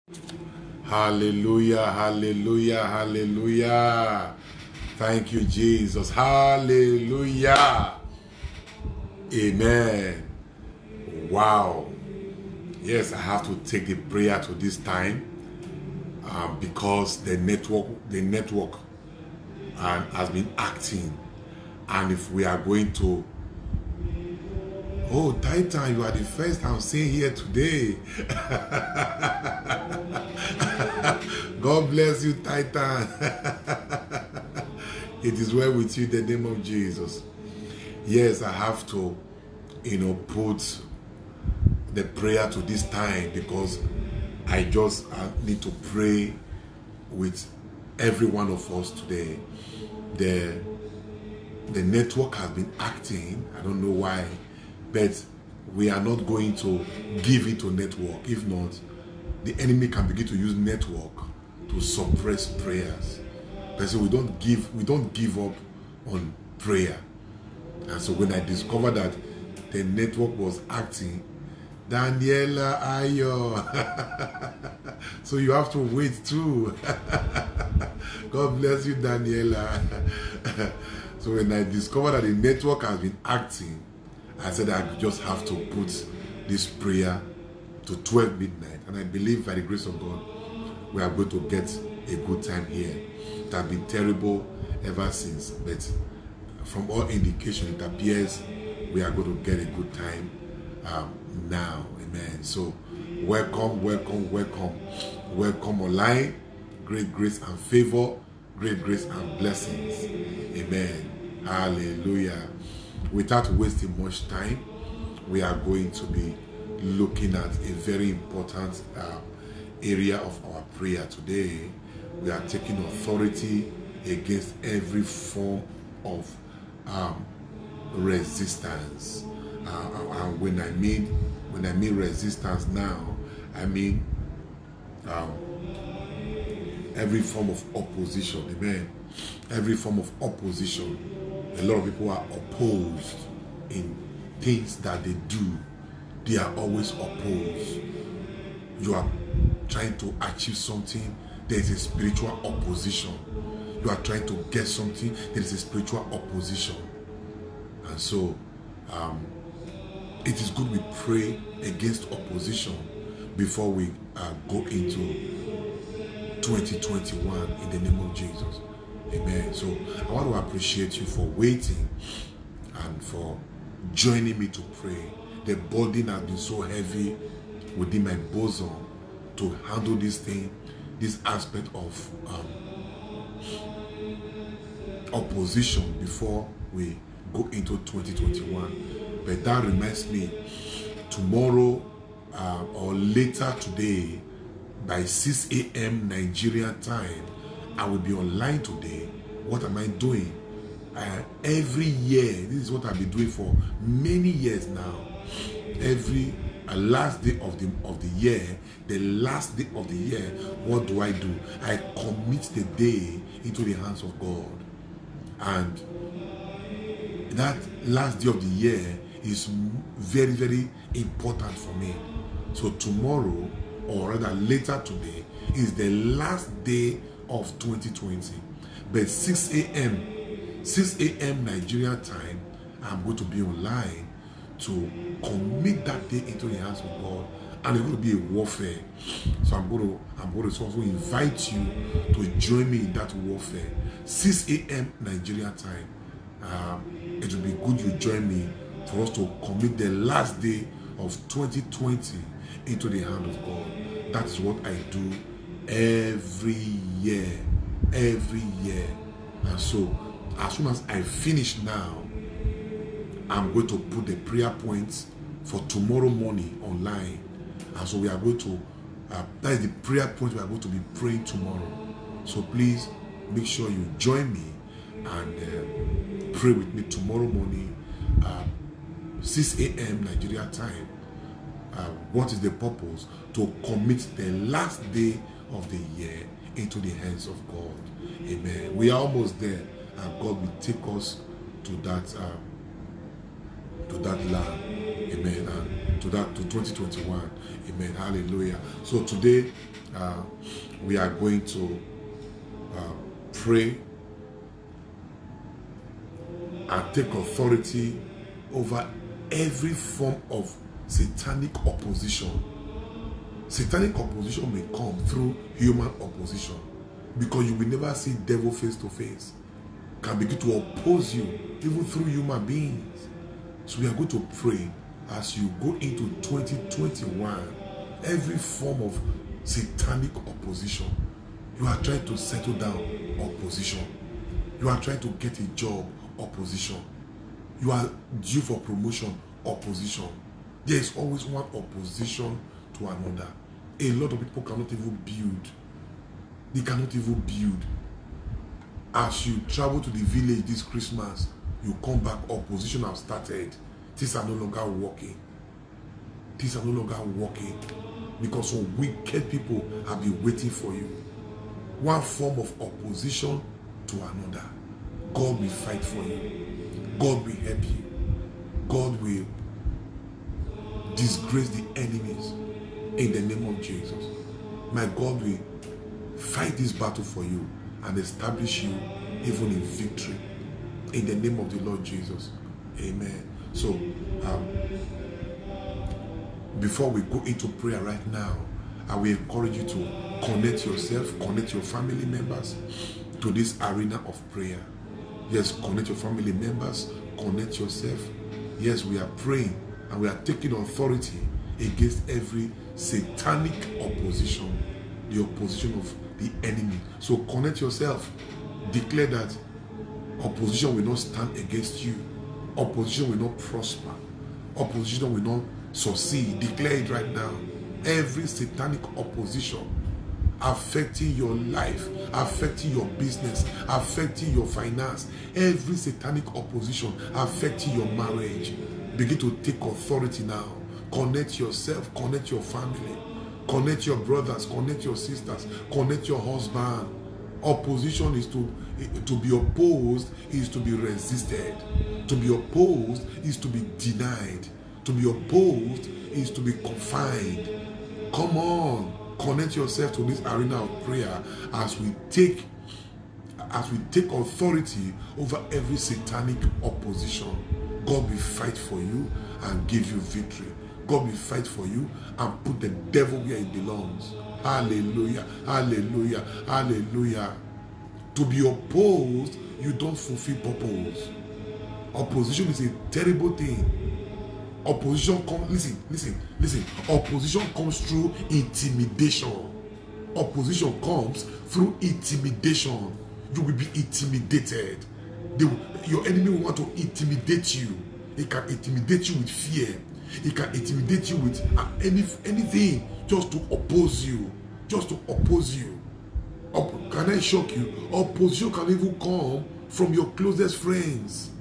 Hallelujah, hallelujah, hallelujah. Thank you, Jesus. Hallelujah. Amen. Wow. Yes, I have to take the prayer to this time because the network has been acting. And if we are going to... Oh, Titan, you are the first I'm seeing here today. God bless you, Titan. It is well with you in the name of Jesus. Yes, I have to, put the prayer to this time because I just need to pray with every one of us today. The network has been acting. I don't know why, but we are not going to give it to network. If not, the enemy can begin to use network to suppress prayers. But so we don't give up on prayer. And so when I discovered that the network was acting, Daniela Ayo. So you have to wait too. God bless you, Daniela. So when I discovered that the network has been acting, I said I just have to put this prayer to 12 midnight. And I believe by the grace of God, we are going to get a good time here. It has been terrible ever since, but from all indication, it appears we are going to get a good time now. Amen. So welcome, welcome, welcome. Welcome online. Great grace and favor. Great grace and blessings. Amen. Hallelujah. Without wasting much time, we are going to be looking at a very important area of our prayer today. We are taking authority against every form of resistance. And when I mean resistance now, I mean every form of opposition. Amen. Every form of opposition. A lot of people are opposed in things that they do. They are always opposed. You are trying to achieve something, there is a spiritual opposition. You are trying to get something, there is a spiritual opposition. And so it is good we pray against opposition before we go into 2021 in the name of Jesus. Amen. So I want to appreciate you for waiting and for joining me to pray. The burden has been so heavy within my bosom to handle this thing, this aspect of opposition before we go into 2021. But that reminds me, tomorrow or later today by 6 a.m. Nigerian time, I will be online today. What am I doing? Every year, this is what I've been doing for many years now. Every last day of the year, the last day of the year, what do? I commit the day into the hands of God. And that last day of the year is very, very important for me. So tomorrow, or rather later today, is the last day of 2020. But 6 a.m. Nigerian time, I'm going to be online to commit that day into the hands of God, and it's going to be a warfare. So I'm going to also invite you to join me in that warfare. 6 a.m. Nigerian time. It will be good you join me for us to commit the last day of 2020 into the hand of God. That is what I do every year. And so as soon as I finish now, I'm going to put the prayer points for tomorrow morning online. And so we are going to that is the prayer point we are going to be praying tomorrow. So please make sure you join me and pray with me tomorrow morning, 6 a.m. Nigeria time. What is the purpose? To commit the last day of the year into the hands of God. Amen. We are almost there, and God will take us to that land. Amen. And to 2021. Amen. Hallelujah. So today we are going to pray and take authority over every form of satanic opposition. Satanic opposition may come through human opposition, because you will never see devil face to face. Can begin to oppose you even through human beings. So we are going to pray as you go into 2021. Every form of satanic opposition. You are trying to settle down, opposition. You are trying to get a job, opposition. You are due for promotion, opposition. There is always one opposition to another. A lot of people cannot even build. They cannot even build. As you travel to the village this Christmas, you come back, opposition have started. Things are no longer working. Things are no longer working because some wicked people have been waiting for you. One form of opposition to another. God will fight for you. God will help you. God will disgrace the enemies in the name of Jesus. My God will fight this battle for you and establish you even in victory in the name of the Lord Jesus. Amen. So before we go into prayer right now, I will encourage you to connect yourself, connect your family members to this arena of prayer. Yes, connect your family members, connect yourself. Yes, we are praying and we are taking authority against every satanic opposition, the opposition of the enemy. So connect yourself. Declare that opposition will not stand against you. Opposition will not prosper. Opposition will not succeed. Declare it right now. Every satanic opposition affecting your life, affecting your business, affecting your finance, every satanic opposition affecting your marriage, begin to take authority now. Connect yourself, connect your family, connect your brothers, connect your sisters, connect your husband. Opposition is to be opposed, is to be resisted. To be opposed is to be denied. To be opposed is to be confined. Come on, connect yourself to this arena of prayer as we take authority over every satanic opposition. God will fight for you and give you victory. God will fight for you and put the devil where it belongs. Hallelujah, hallelujah, hallelujah. To be opposed, you don't fulfill purpose. Opposition is a terrible thing. Opposition comes, listen. Opposition comes through intimidation. Opposition comes through intimidation. You will be intimidated. Your enemy will want to intimidate you. He can intimidate you with fear. He can intimidate you with anything just to oppose you. Just to oppose you. Can I shock you? Opposition can even come from your closest friends.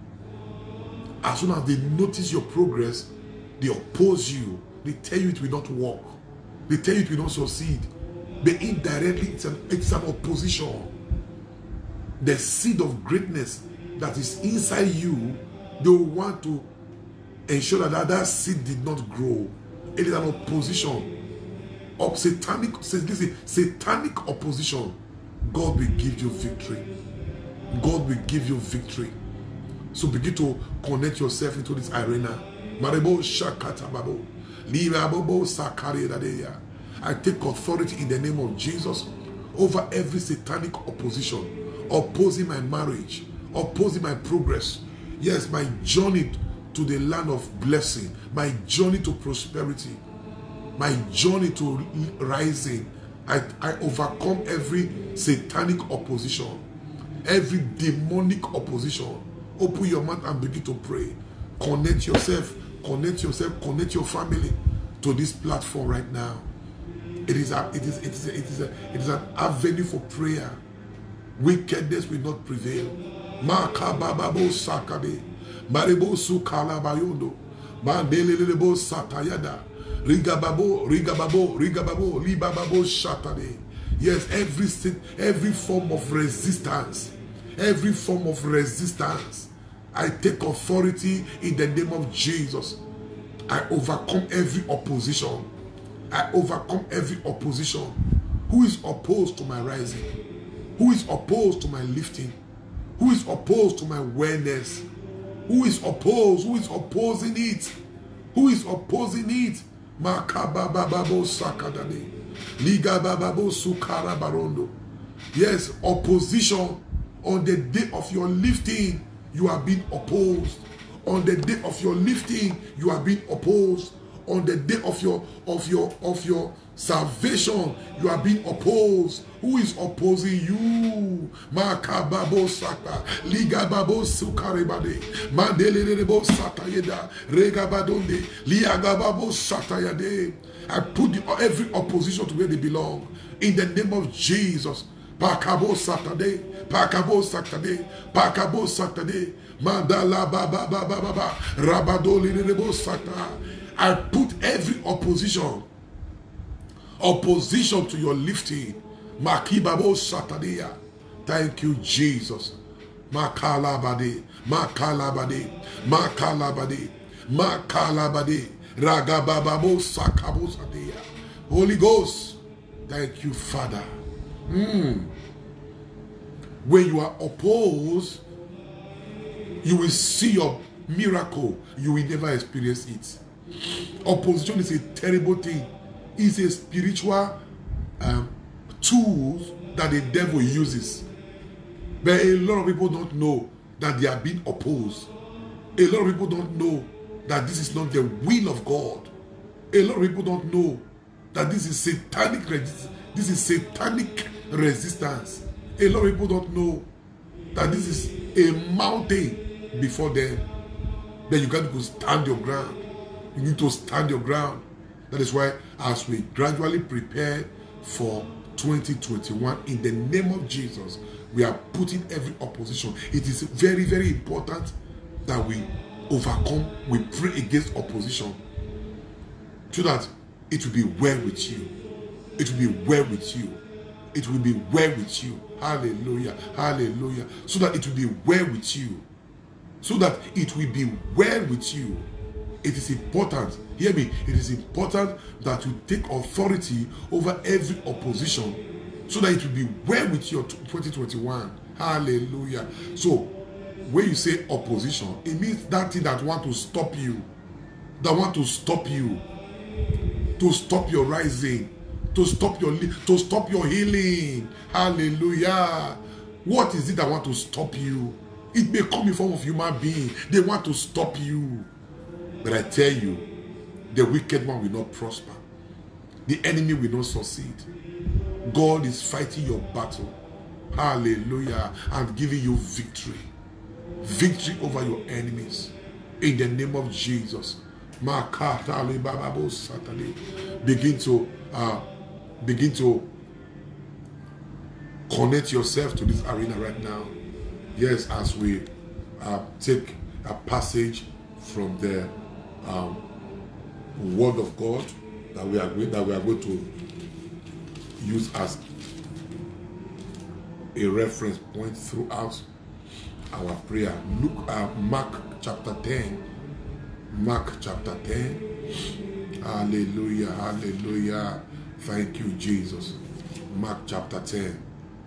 As soon as they notice your progress, they oppose you. They tell you it will not work. They tell you it will not succeed. But indirectly, it's an opposition. The seed of greatness that is inside you, they will want to ensure that seed did not grow. It is an opposition of satanic opposition. God will give you victory. God will give you victory. So begin to connect yourself into this arena. I take authority in the name of Jesus over every satanic opposition, opposing my marriage, opposing my progress. Yes, my journey to the land of blessing, my journey to prosperity, my journey to rising. I overcome every satanic opposition, every demonic opposition. Open your mouth and begin to pray. Connect yourself, connect your family to this platform right now. It is an avenue for prayer. Wickedness will not prevail. Makababo sakabe, maribo sukalabayondo, mandelelebo satayada, rigababo, libababo shatade. Yes, every form of resistance, I take authority in the name of Jesus. I overcome every opposition. I overcome every opposition. Who is opposed to my rising? Who is opposed to my lifting? Who is opposed to my wellness? Who is opposed? Who is opposing it? Who is opposing it? Makabababo sakadane. Ligabababo sukara barondo. Yes, opposition. On the day of your lifting, you are being opposed. On the day of your lifting, you are being opposed. On the day of your salvation, you are being opposed. Who is opposing you? Makababo saka, ligababo sukarebade, mandelelebo satayeda, regabadonde, liagababo satayade. I put every opposition to where they belong. In the name of Jesus. Pakabo Saturday, Pakabo Saturday, Pakabo Saturday, Mandala Baba Baba Baba, Rabadoli Rebo Sata. I put every opposition to your lifting. Makibabo Saturday. Thank you, Jesus. Makalabade, Makalabade, Makalabade, Makalabade, Ragababo Sakabo Sadia. Holy Ghost, thank you, Father. When you are opposed, you will see your miracle. You will never experience it. Opposition is a terrible thing. It's a spiritual tool that the devil uses. But a lot of people don't know that they are being opposed. A lot of people don't know that this is not the will of God. A lot of people don't know that this is satanic resistance. This is satanic resistance. A lot of people don't know that this is a mountain before them. Then you got to stand your ground. You need to stand your ground. That is why, as we gradually prepare for 2021, in the name of Jesus, we are putting every opposition. It is very, very important that we overcome, we pray against opposition, so that it will be well with you. It will be well with you. It will be well with you. Hallelujah. Hallelujah. So that it will be well with you. So that it will be well with you. It is important. Hear me. It is important that you take authority over every opposition, so that it will be well with you 2021. Hallelujah. So when you say opposition, it means that thing that want to stop you. That want to stop you. To stop your rising. To stop your healing. Hallelujah. What is it that want to stop you? It may come in form of human being. They want to stop you. But I tell you, the wicked one will not prosper. The enemy will not succeed. God is fighting your battle. Hallelujah. And giving you victory. Victory over your enemies. In the name of Jesus. Begin to connect yourself to this arena right now. Yes, as we take a passage from the Word of God that we are going to use as a reference point throughout our prayer. Look at Mark chapter 10. Mark chapter 10. Hallelujah, hallelujah. Thank you, Jesus. Mark chapter 10.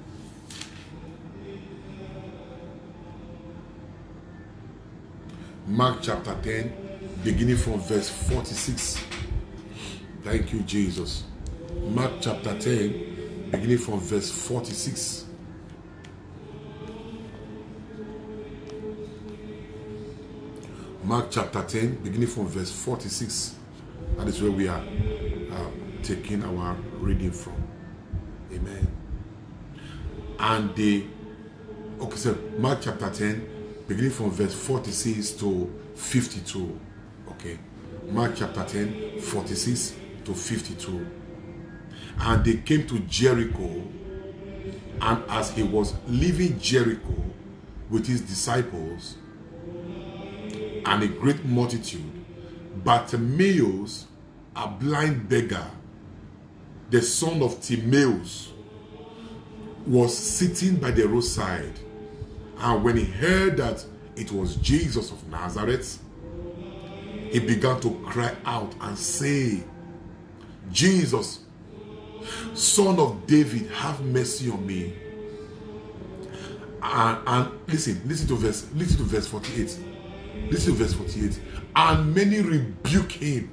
Mark chapter 10, beginning from verse 46. Thank you, Jesus. Mark chapter 10, beginning from verse 46. Mark chapter 10, beginning from verse 46. That is where we are taking our reading from. Amen. And so Mark chapter 10, beginning from verse 46 to 52. Okay. Mark chapter 10, 46 to 52. And they came to Jericho, and as he was leaving Jericho with his disciples and a great multitude, Bartimaeus, a blind beggar, the son of Timaeus, was sitting by the roadside. And when he heard that it was Jesus of Nazareth, he began to cry out and say, Jesus, Son of David, have mercy on me. And listen to verse 48. Listen to verse 48. And many rebuked him.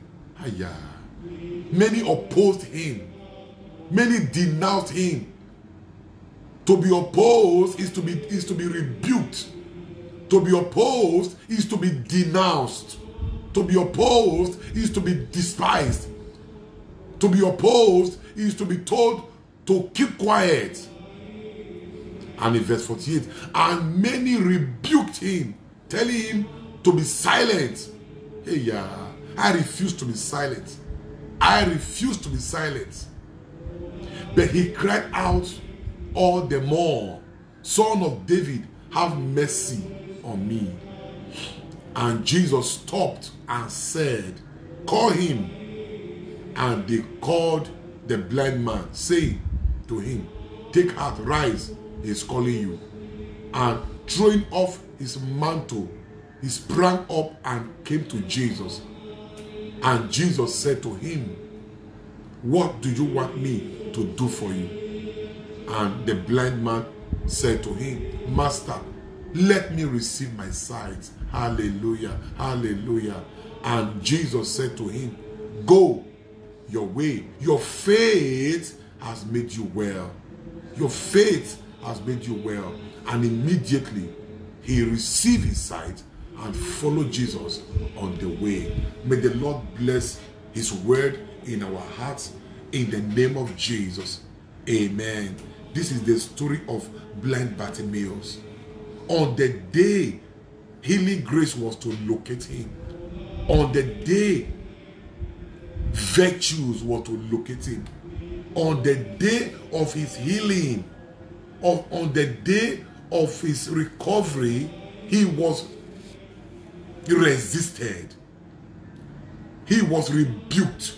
Many opposed him. Many denounced him. To be opposed is to be rebuked. To be opposed is to be denounced. To be opposed is to be despised. To be opposed is to be told to keep quiet. And in verse 48, and many rebuked him, telling him to be silent. I refuse to be silent. I refuse to be silent. But he cried out all the more, Son of David, have mercy on me. And Jesus stopped and said, call him. And they called the blind man, saying to him, take heart, rise, he is calling you. And throwing off his mantle, he sprang up and came to Jesus. And Jesus said to him, what do you want me to do for you? And the blind man said to him, Master, let me receive my sight. Hallelujah, hallelujah. And Jesus said to him, go your way. Your faith has made you well. Your faith has made you well. And immediately he received his sight and followed Jesus on the way. May the Lord bless his word in our hearts in the name of Jesus. Amen. This is the story of blind Bartimaeus. On the day healing grace was to locate him, on the day virtues were to locate him, on the day of his healing, on the day of his recovery, he was resisted. He was rebuked.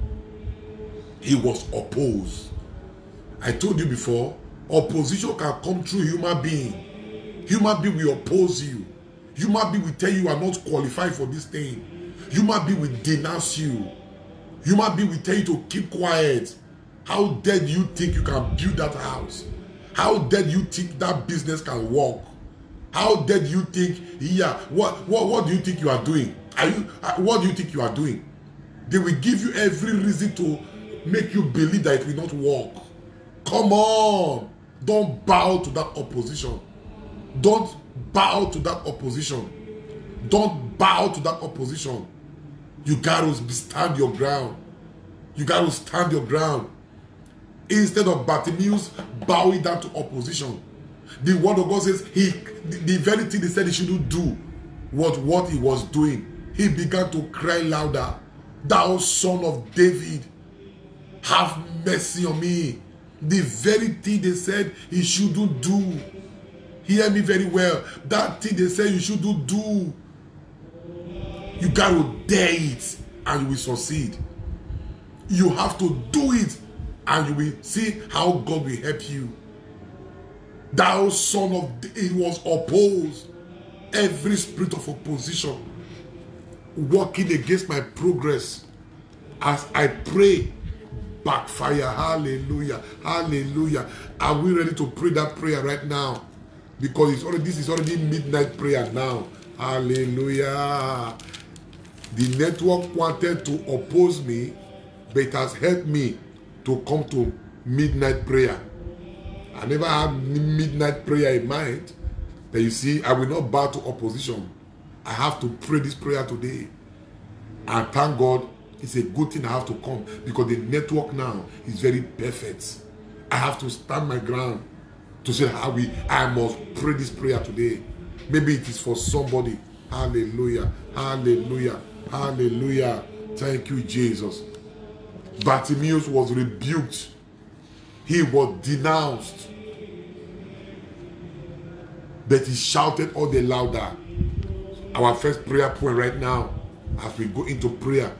He was opposed. I told you before, opposition can come through human being. Human being will oppose you. Human being will tell you are not qualified for this thing. Human being will denounce you. Human being will tell you to keep quiet. How dare you think you can build that house? How dare you think that business can work? How dare you think, what do you think you are doing? What do you think you are doing? They will give you every reason to make you believe that it will not work. Come on. Don't bow to that opposition. Don't bow to that opposition. Don't bow to that opposition. You got to stand your ground. You got to stand your ground. Instead of Bartimaeus bowing down to opposition, the word of God says the very thing he said he shouldn't do was what he was doing. He began to cry louder, thou Son of David, have mercy on me. The very thing they said he shouldn't do. Hear me very well. That thing they said you shouldn't do. You got to dare it and you will succeed. You have to do it and you will see how God will help you. Thou Son of David, it was opposed. Every spirit of opposition working against my progress, as I pray, backfire. Hallelujah, hallelujah. Are we ready to pray that prayer right now? Because this is already midnight prayer now. Hallelujah. The network wanted to oppose me, but it has helped me to come to midnight prayer. I never had midnight prayer in mind. But you see, I will not bow to opposition. I have to pray this prayer today. And thank God, it's a good thing I have to come, because the network now is very perfect. I have to stand my ground to say how I must pray this prayer today. Maybe it is for somebody. Hallelujah, hallelujah, hallelujah. Thank you, Jesus. Bartimaeus was rebuked. He was denounced. But he shouted all the louder. Our first prayer point right now, as we go into prayer,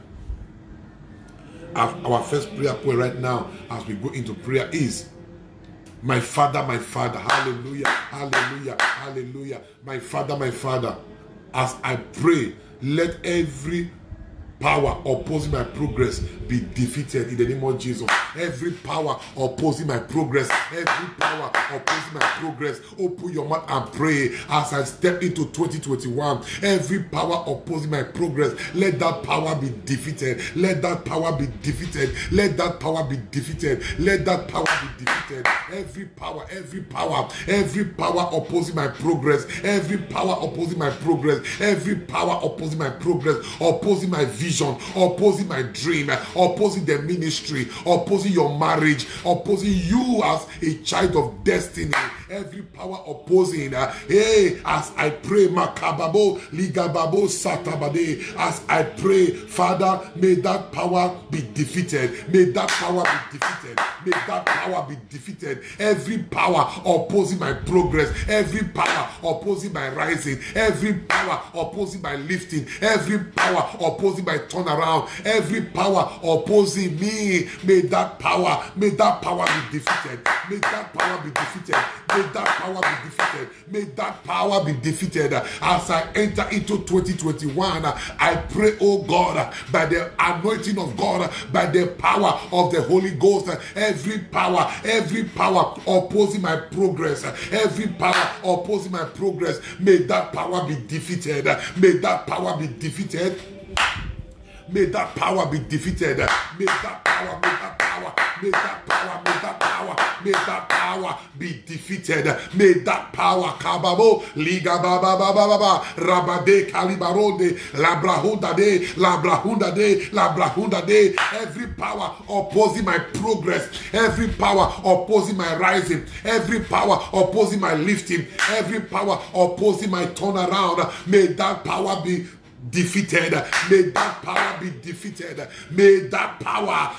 our first prayer point right now, as we go into prayer, is, my Father, hallelujah, hallelujah, hallelujah. My Father, as I pray, let every power opposing my progress be defeated in the name of Jesus. Every power opposing my progress, every power opposing my progress, open your mouth and pray as I step into 2021. Every power opposing my progress, let that power be defeated. Let that power be defeated. Let that power be defeated. Let that power be defeated. Every power opposing my progress, every power opposing my progress, every power opposing my progress, opposing my vision, opposing my dream, opposing the ministry, opposing your marriage, opposing you as a child of destiny. Every power opposing, as I pray, Makababo, Ligababo, Satabade, as I pray, Father, may that power be defeated. May that power be defeated. May that power be defeated. Every power opposing my progress, every power opposing my rising, every power opposing my lifting, every power opposing my turnaround, every power opposing me, may that power be defeated. May that power be defeated. May that power be defeated. May that power be defeated. As I enter into 2021, I pray, oh God, by the anointing of God, by the power of the Holy Ghost, every power opposing my progress, every power opposing my progress, may that power be defeated. May that power be defeated. May that power be defeated. May that power, may that power, may that power, may that power, may that power be defeated. May that power, Kababo, Liga Baba Baba, Rabade, Calibarode, Labrahunda de, every power opposing my progress, every power opposing my rising, every power opposing my lifting, every power opposing my turnaround, may that power be defeated. May that power be defeated. May that power,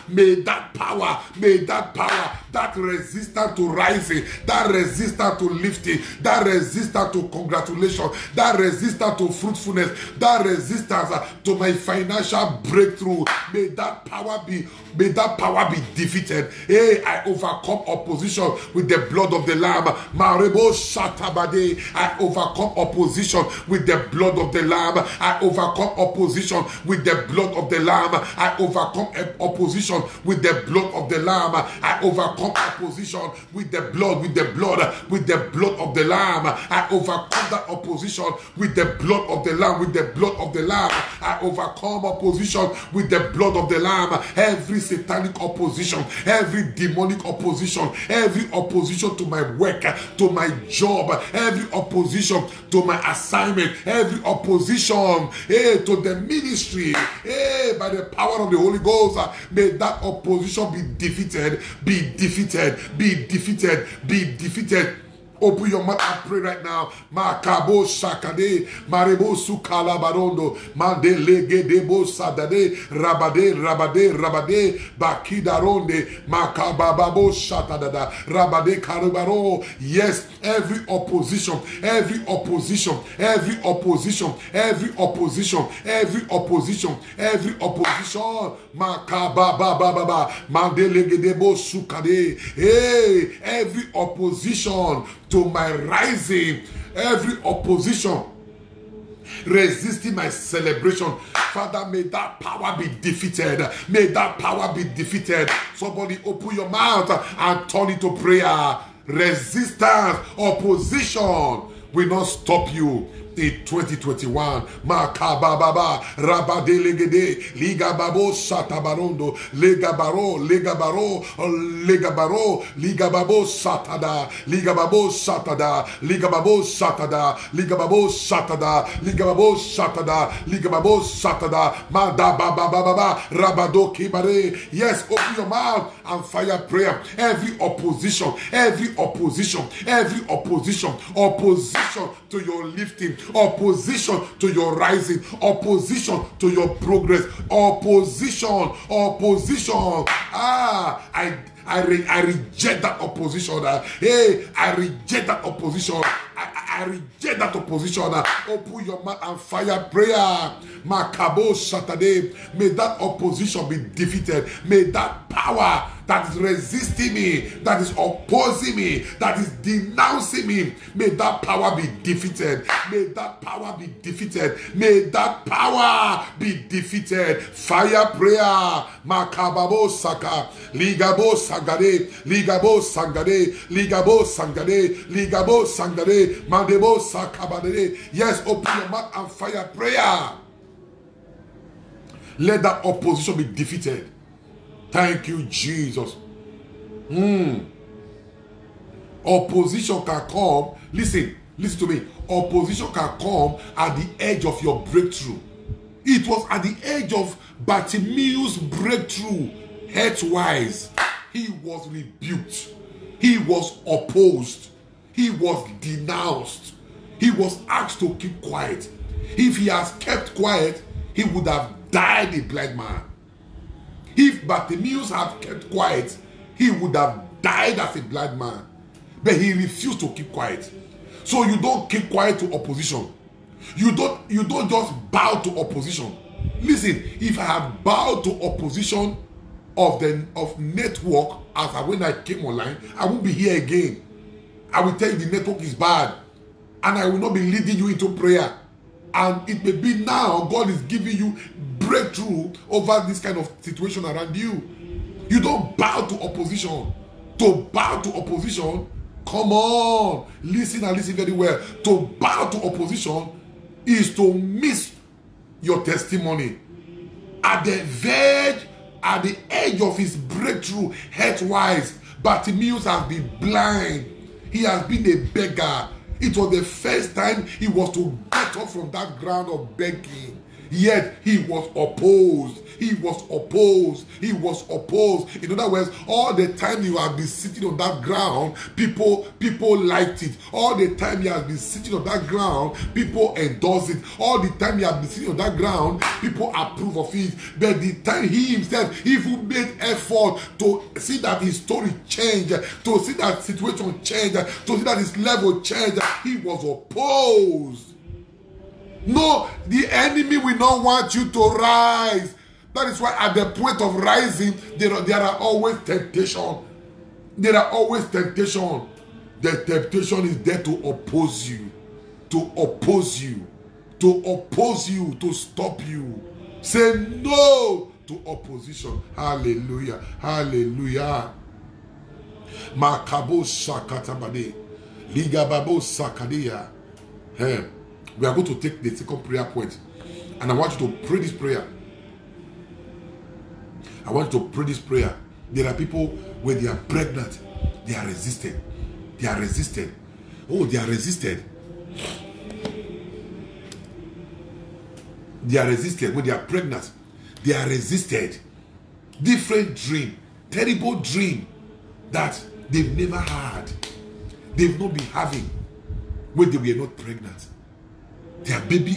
that resistance to rising, that resistance to lifting, that resistance to congratulation, that resistance to fruitfulness, that resistance to my financial breakthrough, may that power be defeated. Hey, I overcome opposition with the blood of the Lamb. Marebo Shatabade. I overcome opposition with the blood of the Lamb. I overcome opposition with the blood of the Lamb. I overcome opposition with the blood of the Lamb. I overcome opposition with the blood of the Lamb. I overcome that opposition with the blood of the Lamb, with the blood of the Lamb. I overcome opposition with the blood of the Lamb. Every satanic opposition, every demonic opposition, every opposition to my work, to my job, every opposition to my assignment, every opposition to the ministry, by the power of the Holy Ghost, may that opposition be defeated, be defeated, be defeated, be defeated. Open your mouth and pray right now. Makabo Shakade, Marebo Sukala Barondo, Mande Legedebo Sadade, Rabade, Bakidaronde, Makababo Shatadada, Rabade Karubaro. Yes, every opposition, Makababa, Mande Legedebo Sukade. Hey, every opposition to my rising, every opposition resisting my celebration, Father, may that power be defeated. May that power be defeated. Somebody open your mouth and turn it to prayer. Resistance, opposition will not stop you in 2021. Makababa, Rabadelegede, Ligababo, Satabarondo, Legabaro, Ligababo, Satada, Ligababo, Satada, Ligababo, Satada, Ligababo, Satada, Ligababo, Satada, Ligababo, Satada, Madababa, Rabado Kibare. Yes, open your mouth and fire prayer. Every opposition to your lifting, opposition to your rising, opposition to your progress, opposition. I reject that opposition. Hey, I reject that opposition. I reject that opposition. Open your mouth and fire prayer. Makabo Saturday. May that opposition be defeated. May that power that is resisting me, that is opposing me, that is denouncing me, may that power be defeated. May that power be defeated. May that power be defeated. Fire prayer. Makababo saka. Ligabo sangade. Ligabo sangade. Ligabo sangade. Ligabo sangade. Mandebo sakabade. Yes, open your mouth and fire prayer. Let that opposition be defeated. Thank you, Jesus. Opposition can come. Listen to me. Opposition can come at the edge of your breakthrough. It was at the edge of Bartimaeus' breakthrough. Health-wise, he was rebuked. He was opposed. He was denounced. He was asked to keep quiet. If he has kept quiet, he would have died a blind man. If Bartimaeus had kept quiet, he would have died as a blind man. But he refused to keep quiet. So you don't keep quiet to opposition. You don't just bow to opposition. Listen, if I had bowed to opposition of network as when I came online, I won't be here again. I will tell you the network is bad, and I will not be leading you into prayer. And it may be now God is giving you breakthrough over this kind of situation around you. You don't bow to opposition. To bow to opposition, come on, listen and listen very well. To bow to opposition is to miss your testimony. At the verge, at the edge of his breakthrough, health-wise, Bartimaeus has been blind. He has been a beggar. It was the first time he was to get up from that ground of begging. Yet he was opposed. He was opposed. He was opposed. In other words, all the time you have been sitting on that ground, people liked it. All the time you have been sitting on that ground, people endorse it. All the time you have been sitting on that ground, people approve of it. But the time he himself even made effort to see that his story changed, to see that situation changed, to see that his level changed, he was opposed. No, the enemy will not want you to rise. That is why at the point of rising, there are always temptation. There are always temptation. The temptation is there to oppose you. To oppose you. To oppose you. To stop you. Say no to opposition. Hallelujah. Hallelujah. Makabo shakatabade. Ligababo sakadia. Hey. We are going to take the second prayer point. And I want you to pray this prayer. I want you to pray this prayer. There are people when they are pregnant, they are resisted. They are resisted. Oh, they are resisted. They are resisted when they are pregnant. They are resisted. Different dream. Terrible dream that they've never had. They've not been having when they were not pregnant. Their baby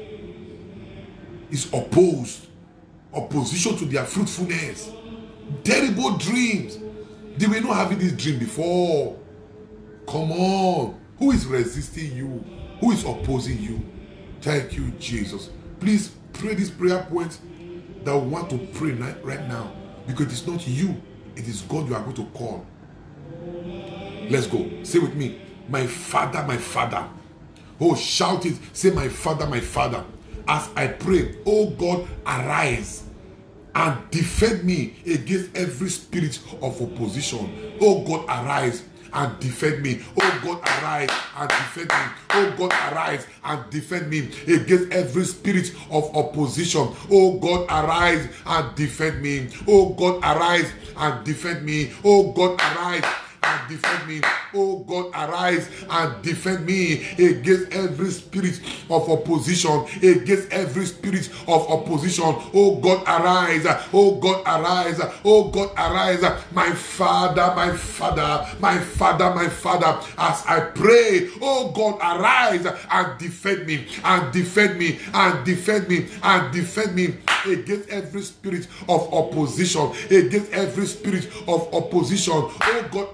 is opposed. Opposition to their fruitfulness. Terrible dreams. They were not having this dream before. Come on. Who is resisting you? Who is opposing you? Thank you, Jesus. Please pray this prayer point that we want to pray right now. Because it's not you. It is God you are going to call. Let's go. Say with me. My Father, my Father. Oh, shout it. Say, my Father, my Father. As I pray, oh God, arise and defend me against every spirit of opposition. Oh God, arise and defend me. Oh God, arise and defend me. Oh God, arise and defend me against every spirit of opposition. Oh God, arise and defend me. Oh God, arise and defend me. Oh God, arise and defend me. Oh God, arise and defend me against every spirit of opposition. Against every spirit of opposition. Oh God, arise. Oh God, arise. Oh God, arise. My Father, my Father, my Father, my Father. As I pray, oh God, arise and defend me. And defend me. And defend me. And defend me against every spirit of opposition. Against every spirit of opposition. Oh God, arise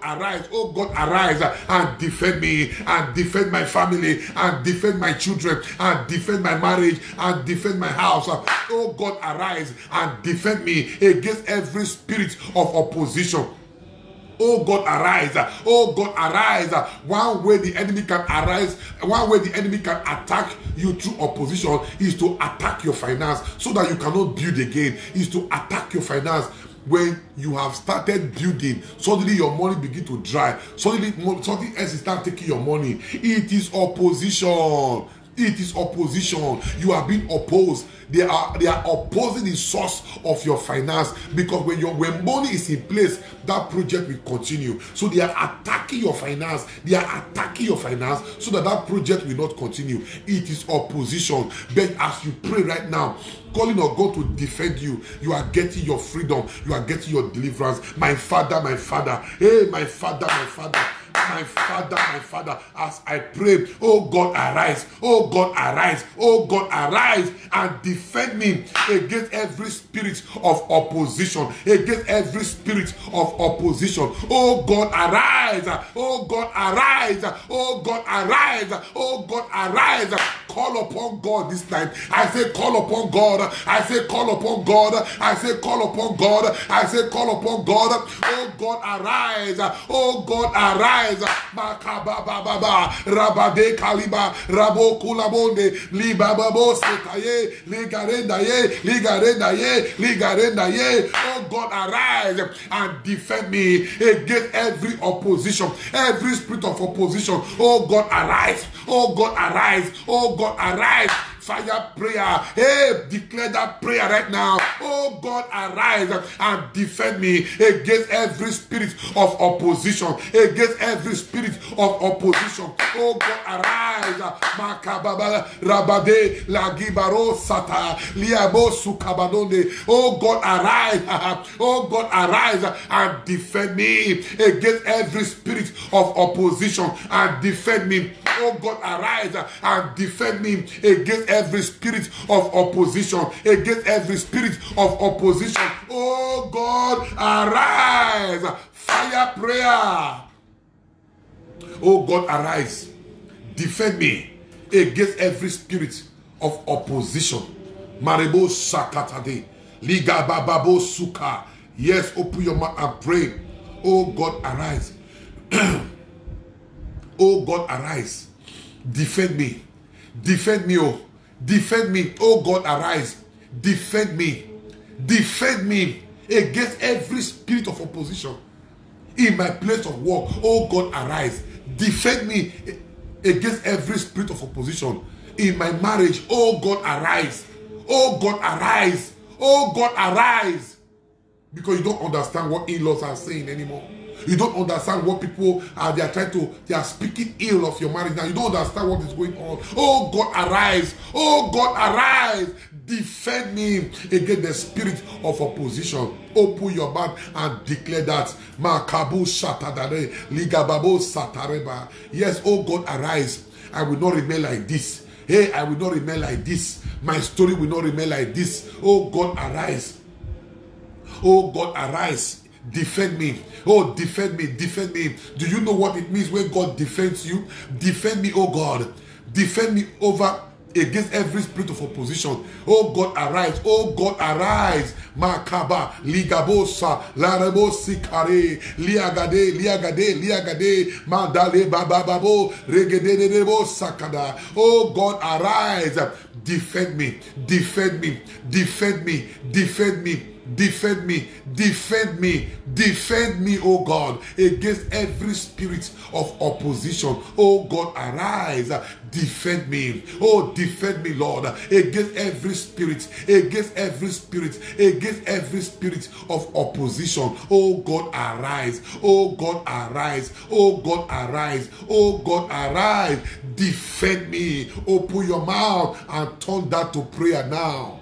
arise. Oh God, arise and defend me, and defend my family, and defend my children, and defend my marriage, and defend my house. Oh God, arise and defend me against every spirit of opposition. Oh God, arise. Oh God, arise. One way the enemy can arise, one way the enemy can attack you through opposition is to attack your finance so that you cannot build again, is to attack your finance. When you have started building, suddenly your money begin to dry. Suddenly something else is start taking your money. It is opposition. It is opposition. You are being opposed. They are opposing the source of your finance, because when money is in place, that project will continue. So they are attacking your finance. They are attacking your finance so that project will not continue. It is opposition. But as you pray right now, calling on God to defend you, you are getting your freedom. You are getting your deliverance. My Father, my Father. Hey, my Father, my Father. My Father, my Father, as I pray, oh God, arise, oh God, arise, oh God, arise and defend me against every spirit of opposition, against every spirit of opposition. Oh God, arise, oh God, arise, oh God, arise, oh God, arise. Call upon God this time. I say call upon God. I say call upon God. I say call upon God. I say call upon God. Oh God, arise. Oh God, arise. Makababa Rabade Kaliba Rabo Kulabonde Libababo Setaye Ligarendaye. Oh God, arise and defend me against every opposition, every spirit of opposition. Oh God, arise. Oh God, arise. Oh God, arise. Fire prayer. Hey, declare that prayer right now. Oh God, arise and defend me against every spirit of opposition. Against every spirit of opposition. Oh God, arise. Makababa Rabade Lagibaro Sata Liabo Sukabadonde. Oh God, arise. Oh God, arise and defend me against every spirit of opposition and defend me. Oh God, arise and defend me against every spirit of opposition, against every spirit of opposition. Oh God, arise. Fire prayer. Oh God, arise. Defend me against every spirit of opposition. Maribo Sakatade. Liga Bababo Suka. Yes, open your mouth and pray. Oh God, arise. Oh God, arise. Defend me. Defend me, oh. Defend me. Oh God, arise. Defend me. Defend me against every spirit of opposition in my place of work. Oh God, arise. Defend me against every spirit of opposition in my marriage. Oh God, arise. Oh God, arise. Oh God, arise. Because you don't understand what in-laws are saying anymore. You don't understand what people are. They are speaking ill of your marriage now. You don't understand what is going on. Oh God, arise. Oh God, arise. Defend me against the spirit of opposition. Open your mouth and declare that. Makabu Shatadare, Ligababo Satareba. Yes, oh God, arise. I will not remain like this. Hey, I will not remain like this. My story will not remain like this. Oh God, arise. Oh God, arise. Defend me. Oh, defend me. Defend me. Do you know what it means when God defends you? Defend me, oh God. Defend me over against every spirit of opposition. Oh God, arise. Oh God, arise. Makaba, Ligabosa, Larebo Sikare, Liagade, Mandale Bababo, Regedebo Sakada. Oh God, arise. Defend me. Defend me. Defend me. Defend me. Defend me, defend me, defend me, oh God, against every spirit of opposition. Oh God, arise, defend me. Oh, defend me, Lord, against every spirit, against every spirit, against every spirit of opposition. Oh God, arise. Oh God, arise. Oh God, arise. Oh God, arise. Defend me. Open your mouth and turn that to prayer now.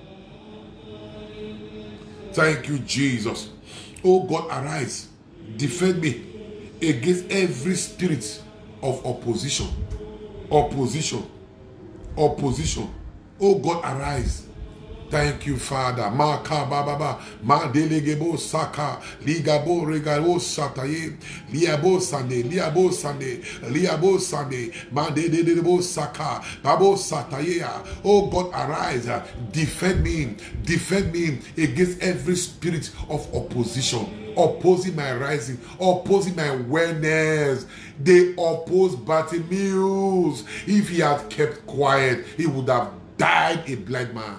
Thank you, Jesus. Oh God, arise. Defend me against every spirit of opposition. Opposition. Opposition. Oh God, arise. Thank you, Father. Maka baba ma delegebo saka ligabo regalo sataye liabo sande ma delegebo saka babo sataye. Oh God, arise, defend me against every spirit of opposition, opposing my rising, opposing my awareness. They oppose Bartimaeus. If he had kept quiet, he would have died a blind man.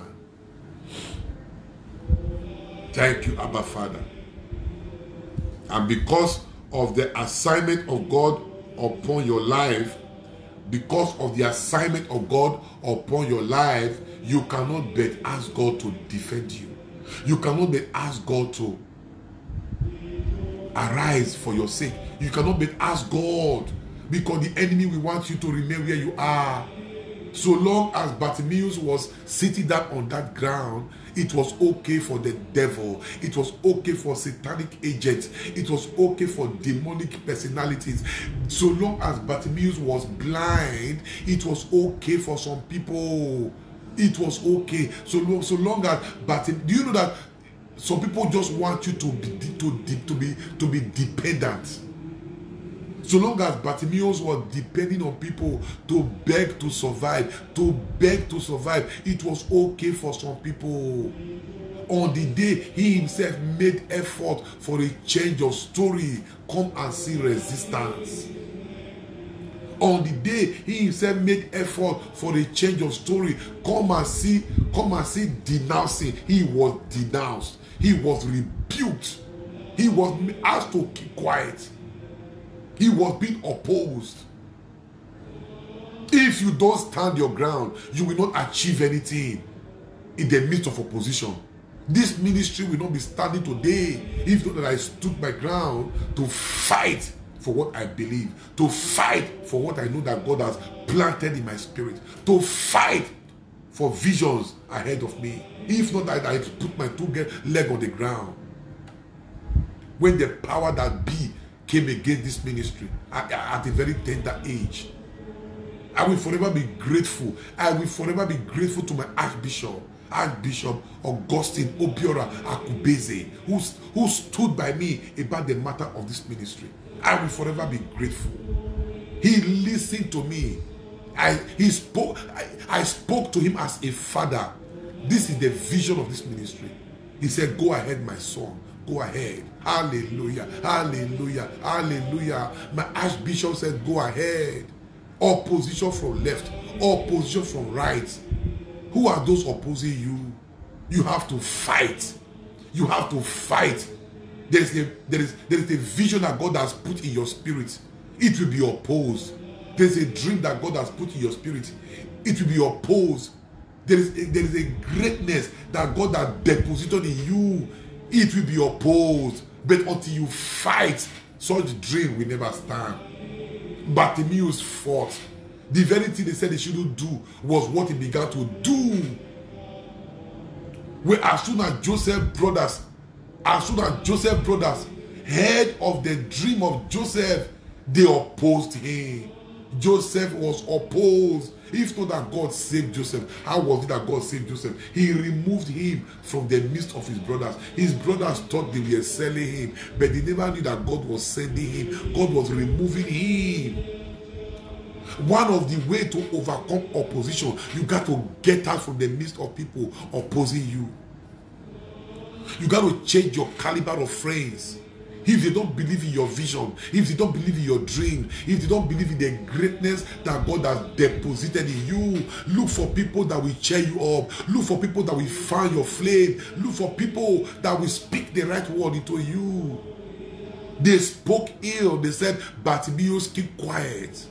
Thank you, Abba Father. And because of the assignment of God upon your life, because of the assignment of God upon your life, you cannot but ask God to defend you. You cannot but ask God to arise for your sake. You cannot but ask God, because the enemy will want you to remain where you are. So long as Bartimaeus was sitting down on that ground, it was okay for the devil. It was okay for satanic agents. It was okay for demonic personalities. So long as Bartimaeus was blind, it was okay for some people. It was okay. So long as Bartimaeus, do you know that some people just want you to be dependent? So long as Bartimaeus was depending on people to beg to survive, it was okay for some people. On the day he himself made effort for a change of story, come and see resistance. On the day he himself made effort for a change of story, come and see denouncing. He was denounced. He was rebuked. He was asked to keep quiet. He was being opposed. If you don't stand your ground, you will not achieve anything in the midst of opposition. This ministry will not be standing today if not that I stood my ground to fight for what I believe, to fight for what I know that God has planted in my spirit, to fight for visions ahead of me. If not that I put my two legs on the ground. When the power that be came against this ministry at a very tender age, I will forever be grateful. I will forever be grateful to my Archbishop Augustine Obiora Akubeze, who stood by me about the matter of this ministry. I will forever be grateful. He listened to me. I spoke to him as a father. This is the vision of this ministry. He said, go ahead, my son. Go ahead. Hallelujah. Hallelujah. Hallelujah. My Archbishop said, go ahead. Opposition from left. Opposition from right. Who are those opposing you? You have to fight. You have to fight. There is a vision that God has put in your spirit. It will be opposed. There is a dream that God has put in your spirit. It will be opposed. There is a greatness that God has deposited in you. It will be opposed. But until you fight, such dream will never stand. Bartimaeus fought. The very thing they said he shouldn't do was what he began to do. Where as soon as Joseph's brothers heard of the dream of Joseph, they opposed him. Joseph was opposed. If not that God saved Joseph, how was it that God saved Joseph? He removed him from the midst of his brothers. His brothers thought they were selling him, but they never knew that God was sending him. God was removing him. One of the ways to overcome opposition, you got to get out from the midst of people opposing you. You got to change your caliber of friends. If they don't believe in your vision, if they don't believe in your dream, if they don't believe in the greatness that God has deposited in you, look for people that will cheer you up. Look for people that will fan your flame. Look for people that will speak the right word into you. They spoke ill. They said, Bartimaeus, keep quiet.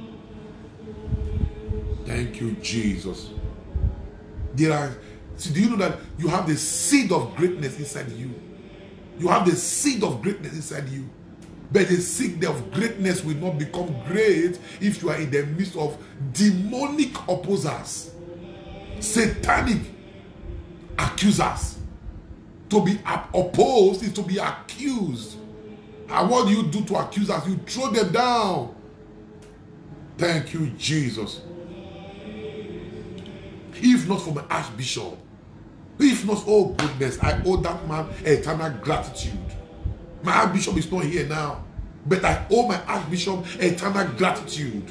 Thank you, Jesus. Do you know that you have the seed of greatness inside you? You have the seed of greatness inside you. But the seed of greatness will not become great if you are in the midst of demonic opposers, satanic accusers. To be opposed is to be accused. And what do you do to accusers? You throw them down. Thank you, Jesus. If not for my Archbishop, If not, oh goodness, I owe that man eternal gratitude. My Archbishop is not here now, but I owe my Archbishop eternal gratitude.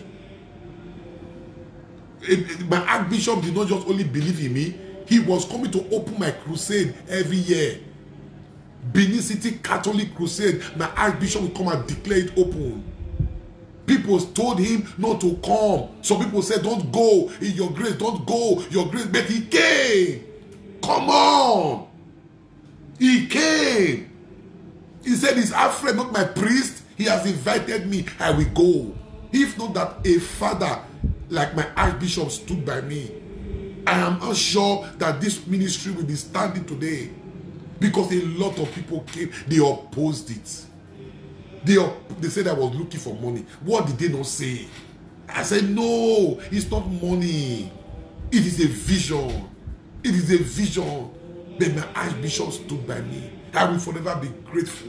My Archbishop did not just only believe in me, he was coming to open my crusade every year. Benin City Catholic Crusade, my Archbishop will come and declare it open. People told him not to come. Some people said, don't go in your grace, don't go, your grace. But he came. Come on. He came. He said, is Alfred not my priest? He has invited me. I will go. If not that a father like my Archbishop stood by me, I am not sure that this ministry will be standing today. Because a lot of people came, they opposed it. They said I was looking for money. What did they not say? I said, no, it's not money. It is a vision. It is a vision. But my Archbishop stood by me. I will forever be grateful.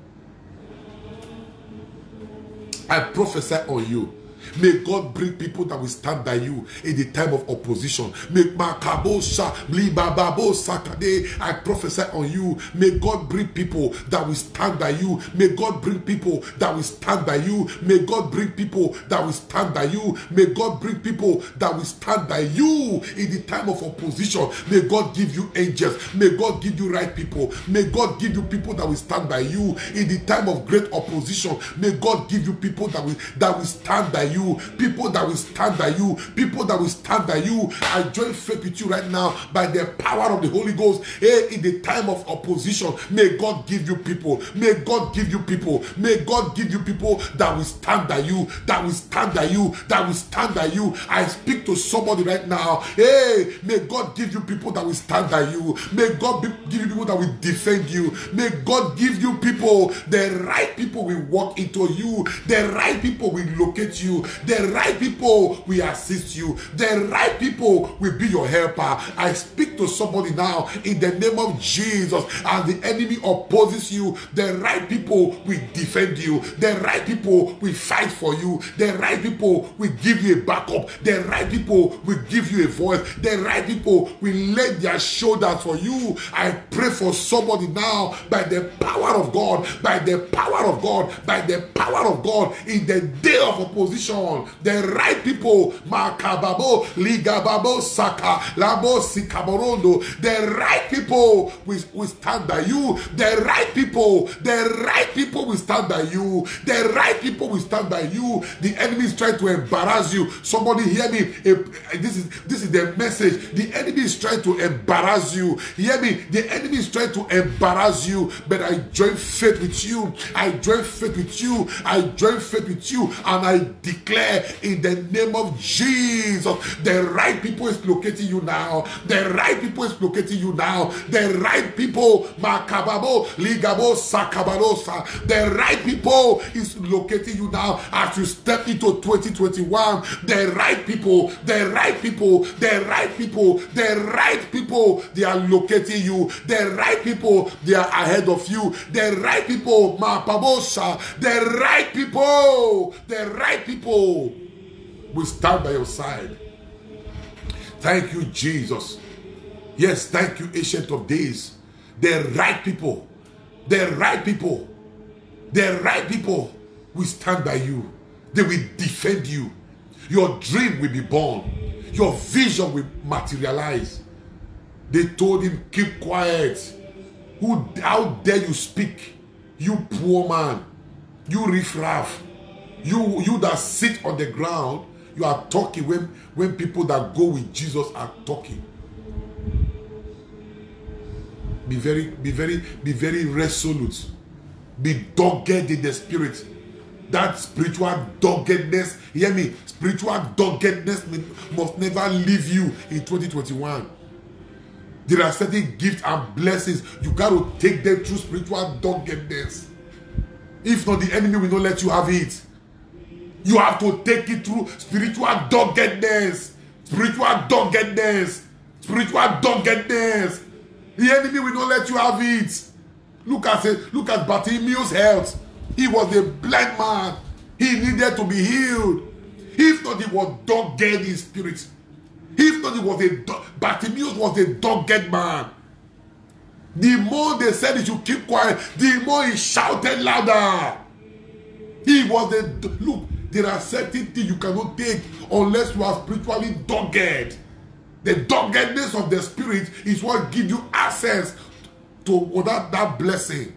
I prophesy on you. May God bring people that will stand by you in the time of opposition. I prophesy on you. May God bring people that will stand by you. May God bring people that will stand by you. May God bring people that will stand by you. May God bring people that will stand by you in the time of opposition. May God give you angels. May God give you right people. May God give you people that will stand by you in the time of great opposition. May God give you people that will stand by you. People that will stand by you. People that will stand by you. I join faith with you right now by the power of the Holy Ghost. Hey, in the time of opposition, may God give you people. May God give you people. May God give you people that will stand by you. That will stand by you. That will stand by you. I speak to somebody right now. Hey, may God give you people that will stand by you. May God give you people that will defend you. May God give you people. The right people will walk into you. The right people will locate you. The right people will assist you. The right people will be your helper. I speak to somebody now in the name of Jesus. As the enemy opposes you, the right people will defend you. The right people will fight for you. The right people will give you a backup. The right people will give you a voice. The right people will lay their shoulders for you. I pray for somebody now by the power of God, by the power of God, by the power of God in the day of opposition. The right people, Makababo, Ligababo, Saka, Labo, Sikaborondo, the right people will stand by you. The right people will stand by you. The right people will stand by you. The enemy is trying to embarrass you. Somebody hear me. This is the message. The enemy is trying to embarrass you. Hear me. The enemy is trying to embarrass you. But I join faith with you. I join faith with you. I join faith with you. And I declare in the name of Jesus, the right people is locating you now. The right people is locating you now. The right people, Makababo, Ligabo, Sakabarosa. The right people is locating you now as you step into 2021. The right people, the right people, the right people, the right people, they are locating you. The right people, they are ahead of you. The right people, Mapabosa, the right people will stand by your side. Thank you, Jesus. Yes, thank you, Ancient of Days. The right people, the right people, the right people will stand by you. They will defend you. Your dream will be born. Your vision will materialize. They told him, keep quiet. How dare you speak? You poor man. You riffraff. You that sit on the ground, you are talking when people that go with Jesus are talking. Be very resolute. Be dogged in the spirit. That spiritual doggedness, hear me, spiritual doggedness must never leave you in 2021. There are certain gifts and blessings. You got to take them through spiritual doggedness. If not, the enemy will not let you have it. You have to take it through spiritual doggedness. Spiritual doggedness. Spiritual doggedness. The enemy will not let you have it. Look at Bartimaeus' health. He was a blind man. He needed to be healed. If not, he was dogged in spirit. If not, Bartimaeus was a dogged man. The more they said he should keep quiet, the more he shouted louder. He was the look. There are certain things you cannot take unless you are spiritually dogged. The doggedness of the spirit is what gives you access to that blessing.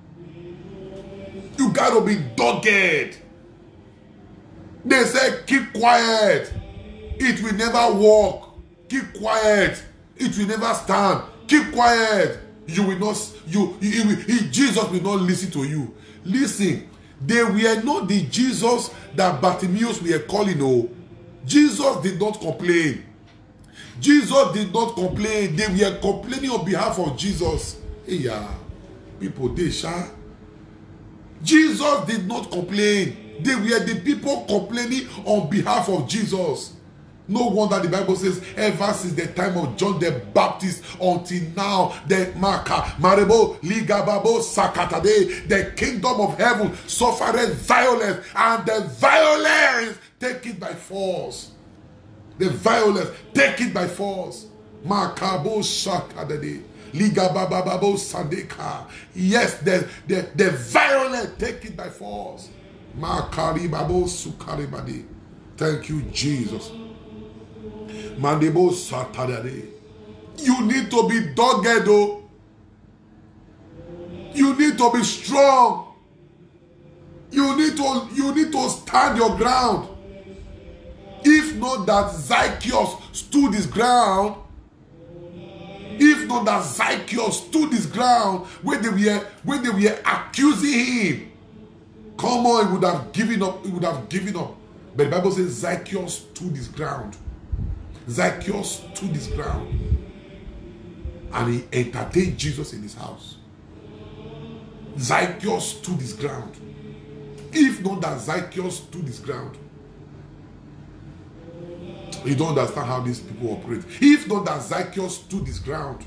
You gotta be dogged. They say keep quiet. It will never work. Keep quiet. It will never stand. Keep quiet. You will not. Jesus will not listen to you. Listen. They were not the Jesus that Bartimaeus were calling. No, Jesus did not complain. Jesus did not complain. They were complaining on behalf of Jesus. Hey, yeah, people, they shall. Jesus did not complain. They were the people complaining on behalf of Jesus. No wonder the Bible says, ever since the time of John the Baptist until now, the Marebo, Ligababo, Sakatade, the kingdom of heaven suffered violence, and the violence take it by force. The violence take it by force. Makabo Sakatade, Ligabababo Sadeka. Yes, the violence take it by force. Makaribabo Sukaribadi. Thank you, Jesus. Mandebo Saturday. You need to be dogged, though. You need to be strong. You need to stand your ground. If not that Zacchaeus stood his ground, when they were accusing him, come on, he would have given up. But the Bible says Zacchaeus stood his ground. Zacchaeus stood his ground. And he entertained Jesus in his house. Zacchaeus stood his ground. If not that Zacchaeus stood his ground, you don't understand how these people operate. If not that Zacchaeus stood his ground,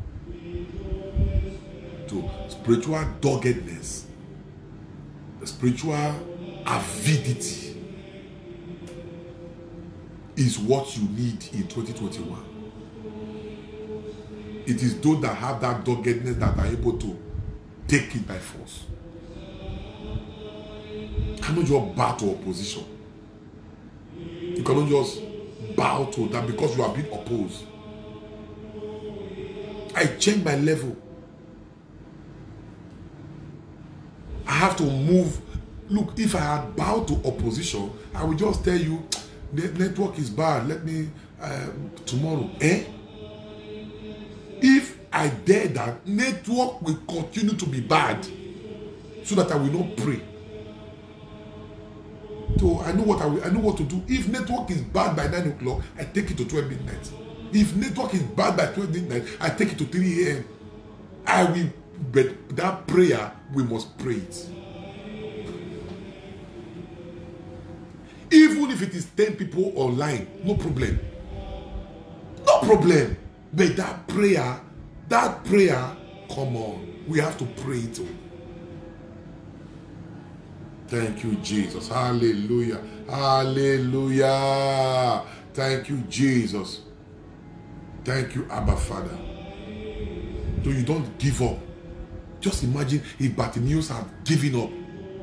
to spiritual doggedness, the spiritual avidity is what you need in 2021. It is those that have that doggedness that are able to take it by force. You cannot just bow to opposition. You cannot just bow to that because you are being opposed. I changed my level. I have to move. Look, if I had bowed to opposition, I would just tell you, the network is bad. Let me tomorrow. If I dare that, network will continue to be bad, so that I will not pray. So I know what to do. If network is bad by 9 o'clock, I take it to 12 midnight. If network is bad by 12 midnight, I take it to 3 a.m. I will, but that prayer, we must pray it. Even if it is 10 people online, no problem. No problem. But that prayer, come on. We have to pray it. Thank you, Jesus. Hallelujah. Hallelujah. Thank you, Jesus. Thank you, Abba Father. So you don't give up. Just imagine if Bartimaeus had given up.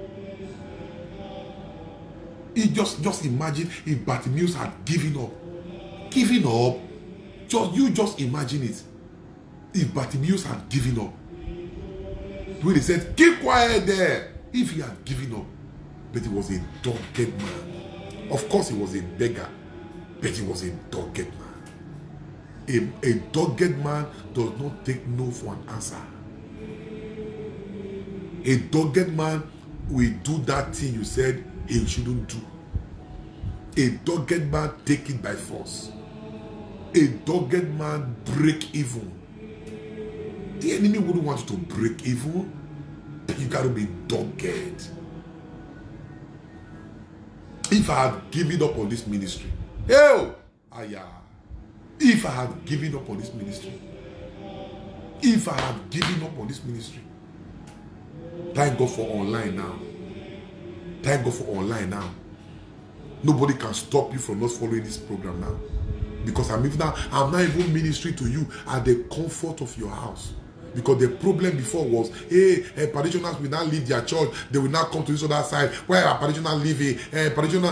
Just imagine if Bartimaeus had given up. Giving up. Just imagine it. If Bartimaeus had given up. When he said, keep quiet there. If he had given up. But he was a dogged man. Of course he was a beggar. But he was a dogged man. A dogged man does not take no for an answer. A dogged man will do that thing you said he shouldn't do. A dogged man take it by force. A dogged man break even. The enemy wouldn't want you to break even. You gotta be dogged. If I had given up on this ministry, if I had given up on this ministry, thank God for online now. Nobody can stop you from not following this program now, because I'm not even ministering to you at the comfort of your house. Because the problem before was, hey, parishioners will not leave their church. They will not come to this other side. Where are parishioners living? Parishioners,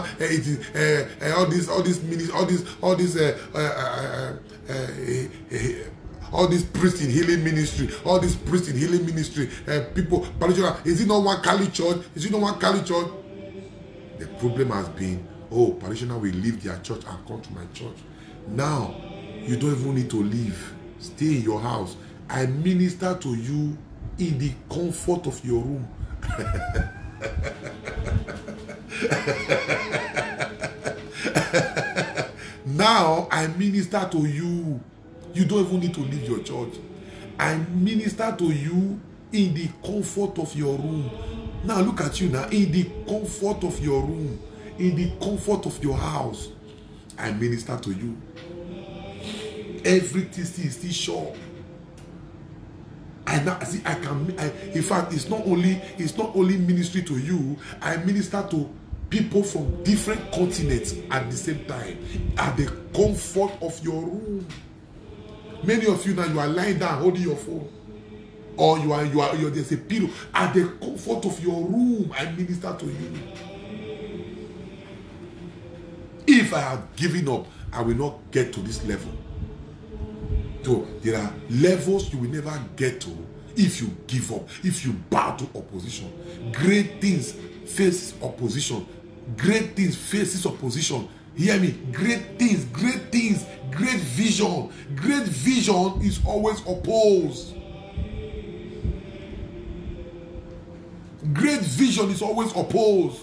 all these priests in healing ministry, people, parishioners. Is it not one Kali church? Is it not one Kali church? The problem has been, oh, parishioners will leave their church and come to my church. Now, you don't even need to leave. Stay in your house. I minister to you in the comfort of your room. Now I minister to you. You don't even need to leave your church. I minister to you in the comfort of your room. Now look at you now. In the comfort of your room. In the comfort of your house. I minister to you. Everything is still sure. In fact, it's not only ministry to you. I minister to people from different continents at the same time, at the comfort of your room. Many of you now, you are lying down holding your phone, or you're there's a pillow. At the comfort of your room, I minister to you. If I had given up, I will not get to this level. So there are levels you will never get to if you give up, if you bow to opposition. Great things face opposition. Great things faces opposition. Hear me. Great things, great vision. Great vision is always opposed. Great vision is always opposed.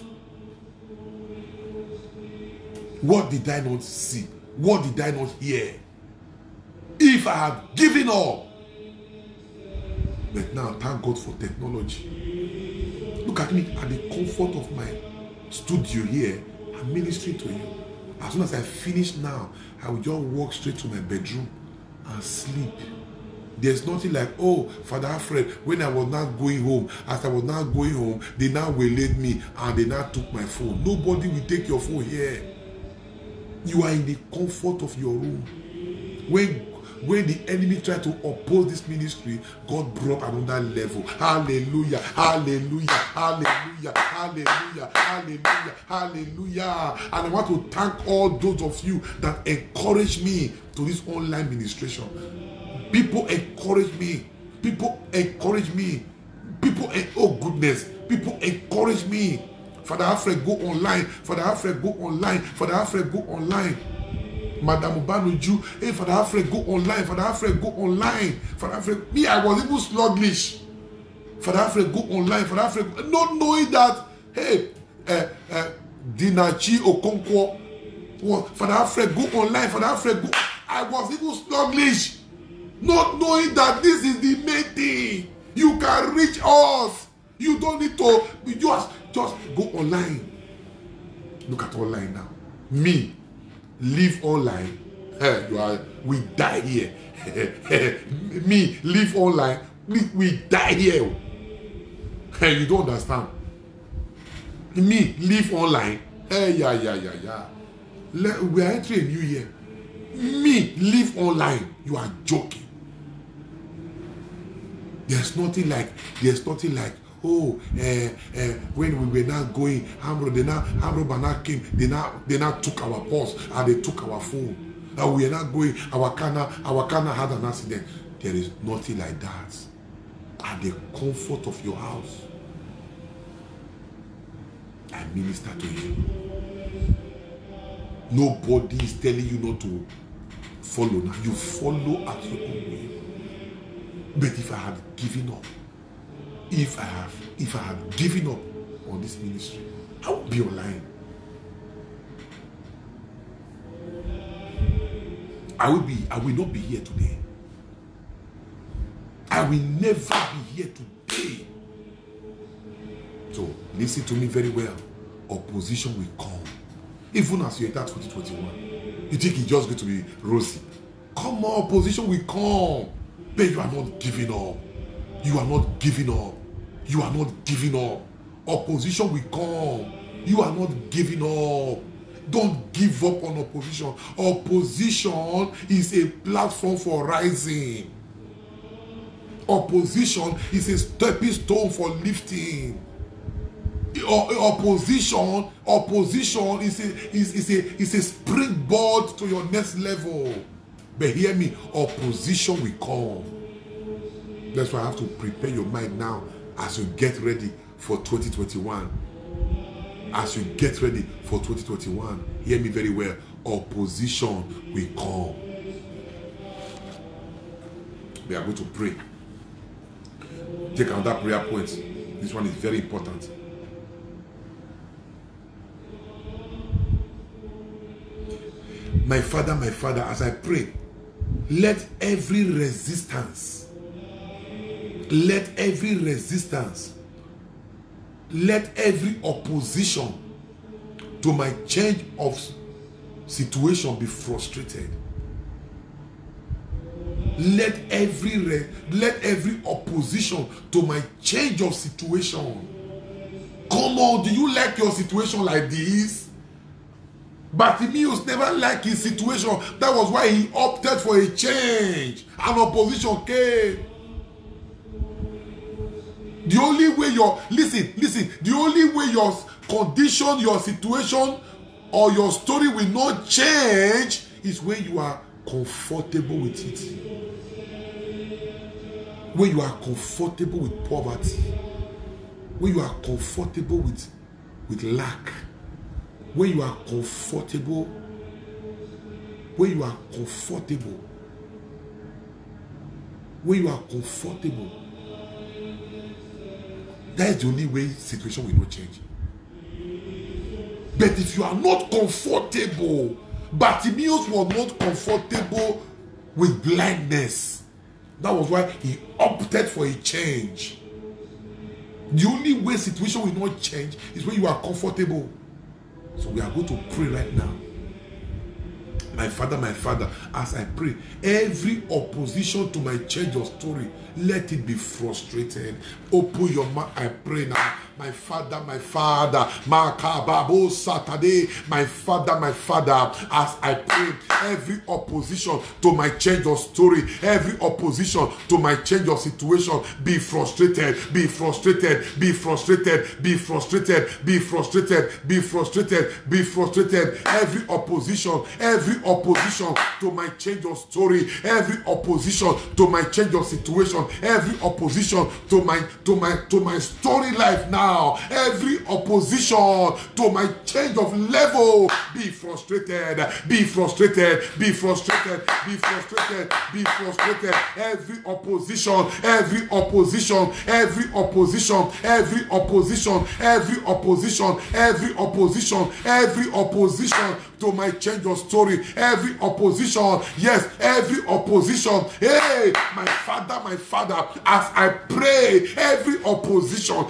What did I not see? What did I not hear? If I had given up. But now, thank God for technology. Look at me at the comfort of my studio here. I'm ministering to you. As soon as I finish now, I will just walk straight to my bedroom and sleep. There's nothing like, oh, Father Alfred, when I was not going home, as I was not going home, they now waylaid me and they now took my phone. Nobody will take your phone here. You are in the comfort of your room. When the enemy tried to oppose this ministry, God brought another level. Hallelujah, hallelujah, hallelujah, hallelujah, hallelujah, hallelujah. And I want to thank all those of you that encourage me to this online ministration. People encourage me. People encourage me. Oh goodness, people encourage me. Father Alfred, go online. Father Alfred, go online. Father Alfred, go online. Madam Ubanuju, hey, Father Alfred, go online. Father Alfred, go online. Father Alfred, me, I was even sluggish. Father Alfred, go online. Father Alfred, not knowing that, hey, Dinachi Okonkwo, Father Alfred, go online. Father Alfred, go. I was even sluggish. Not knowing that this is the main thing. You can reach us. You don't need to just go online. Look at online now. Me, live online. We die here. Me, live online. We die here. You don't understand. Me, live online. Yeah. We are entering a new year. Me, live online. You are joking. There's nothing like, oh, when we were not going, Amro Bana came, they now took our purse and they took our phone. And we are not going, our car had an accident. There is nothing like that. At the comfort of your house, I minister to you. Nobody is telling you not to follow now. You follow at your own way. But if I had given up, if I had given up on this ministry, I would be online. I will not be here today. I will never be here today. So listen to me very well. Opposition will come. Even as you enter 2021, you think it's just going to be rosy. Come on, opposition will come. But you are not giving up. You are not giving up. You are not giving up. Opposition will come. You are not giving up. Don't give up on opposition. Opposition is a platform for rising. Opposition is a stepping stone for lifting. Opposition is a springboard to your next level. But hear me, opposition will come. That's why I have to prepare your mind now as you get ready for 2021. As you get ready for 2021, hear me very well. Opposition will come. We are going to pray. Take another prayer point. This one is very important. My Father, as I pray, let every resistance, let every opposition to my change of situation be frustrated. Let every opposition to my change of situation. Come on, do you like your situation like this? Bartimaeus never liked his situation. That was why he opted for a change. An opposition came. The only way the only way your condition, your situation, or your story will not change is when you are comfortable with it. When you are comfortable with poverty. When you are comfortable with lack. When you are comfortable. When you are comfortable. When you are comfortable. That is the only way situation will not change. But if you are not comfortable, Bartimaeus was not comfortable with blindness. That was why he opted for a change. The only way situation will not change is when you are comfortable. So we are going to pray right now. My Father, as I pray, every opposition to my change of story, let it be frustrated. Open your mouth, I pray now. My Father, Makababo Saturday, my Father, as I pray, every opposition to my change of story, every opposition to my change of situation, be frustrated, be frustrated, be frustrated, be frustrated, be frustrated, be frustrated, be frustrated. Every opposition to my change of story, every opposition to my change of situation, every opposition to my story life now. Every opposition to my change of level, be frustrated, be frustrated, be frustrated, be frustrated, be frustrated. Every opposition, every opposition, every opposition, every opposition, every opposition, every opposition, every opposition to my change of story, every opposition, yes, every opposition. Hey, my Father, as I pray, every opposition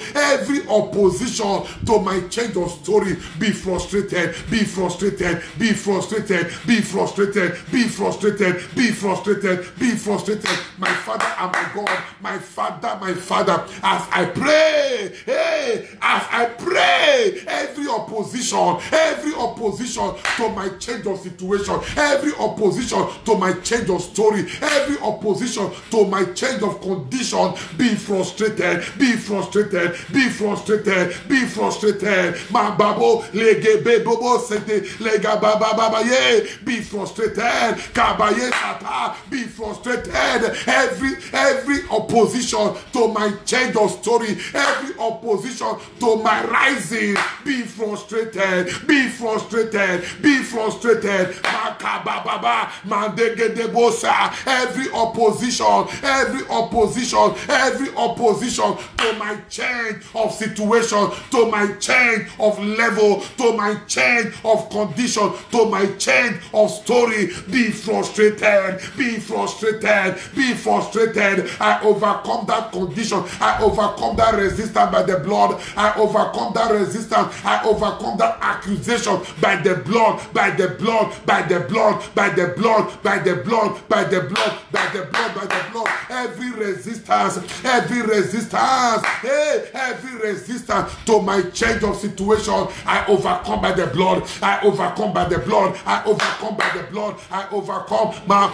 to my change of story, be frustrated, be frustrated, be frustrated, be frustrated, be frustrated, be frustrated, be frustrated. My Father and my God, my Father, as I pray, hey, as I pray, every opposition to my change of situation, every opposition to my change of story, every opposition to my change of condition, be frustrated, be frustrated, be frustrated, be frustrated. My babo lege bebo sete lega baba baba ye, be frustrated. Kabaye sata, be frustrated. Every opposition to my change of story, every opposition to my rising, be frustrated, be frustrated, be frustrated. Makababa mandege debosa. Every opposition, every opposition, every opposition to my change of situation, to my change of level, to my change of condition, to my change of story, be frustrated, be frustrated, be frustrated. I overcome that condition, I overcome that resistance by the blood, I overcome that resistance, I overcome that accusation by the blood, by the blood, by the blood, by the blood, by the blood, by the blood, by the blood, by the blood. Every resistance, hey, every resistance to my change of situation, I overcome by the blood. I overcome by the blood. I overcome by the blood. I overcome.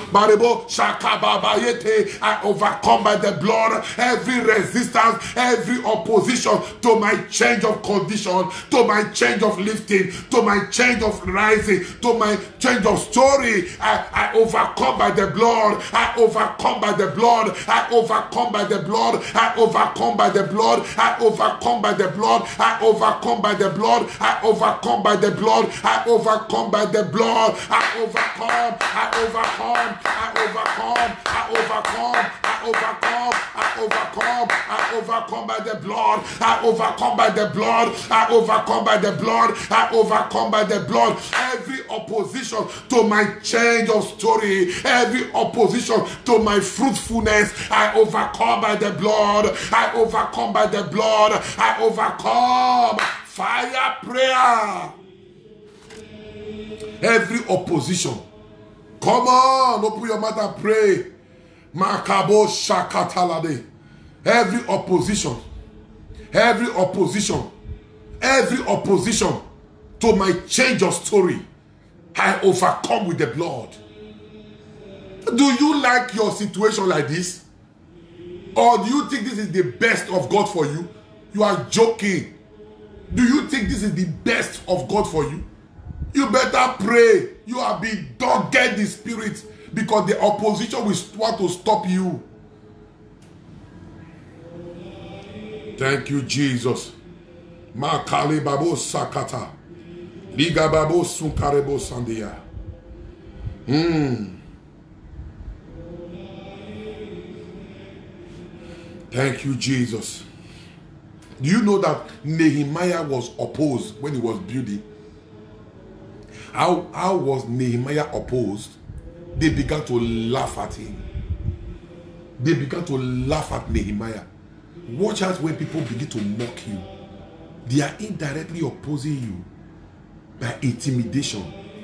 I overcome by the blood every resistance, every opposition to my change of condition, to my change of lifting, to my change of rising, to my change of story. I overcome by the blood. I overcome by the blood. I overcome by the blood. I overcome by the blood. I overcome by the blood. I overcome by the blood. I overcome by the blood. I overcome by the blood. I overcome. I overcome. I overcome. I overcome. I overcome. I overcome. I overcome by the blood. I overcome by the blood. I overcome by the blood. I overcome by the blood. Every opposition to my change of story, every opposition to my fruitfulness, I overcome by the blood. I overcome by the blood. I overcome. Fire prayer. Every opposition. Come on, open your mouth and pray. Makabo shakatalade. Every opposition. Every opposition. Every opposition to my change of story, I overcome with the blood. Do you like your situation like this? Or do you think this is the best of God for you? You are joking. Do you think this is the best of God for you? You better pray. You have been dogged the spirit because the opposition will want to stop you. Thank you, Jesus. Makali babo sakata. Liga babo sunkarebo sandia. Thank you, Jesus. Do you know that Nehemiah was opposed when he was building? How was Nehemiah opposed? They began to laugh at him. They began to laugh at Nehemiah. Watch out when people begin to mock you. They are indirectly opposing you by intimidation.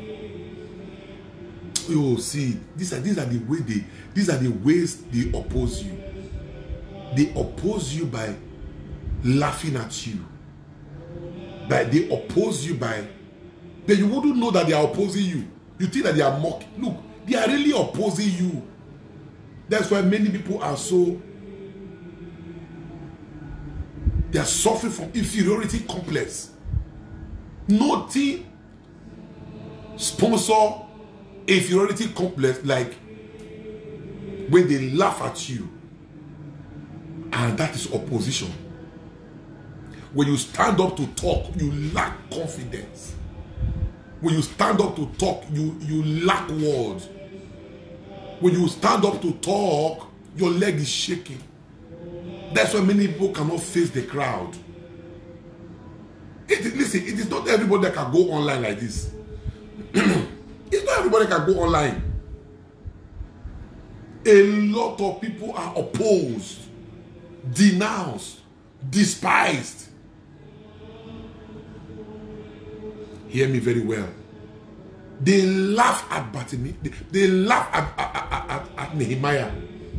Oh, see, these are the ways they oppose you. They oppose you by laughing at you. They oppose you by. Then you wouldn't know that they are opposing you. You think that they are mocking. Look, they are really opposing you. That's why many people are so. They are suffering from inferiority complex. Nothing sponsor inferiority complex like when they laugh at you. And that is opposition. When you stand up to talk, you lack confidence. When you stand up to talk, you lack words. When you stand up to talk, your leg is shaking. That's why many people cannot face the crowd. Listen, it is not everybody that can go online like this. It's not everybody that can go online. A lot of people are opposed, denounced, despised. Hear me very well. They laugh at Bartimaeus. They laugh at Nehemiah.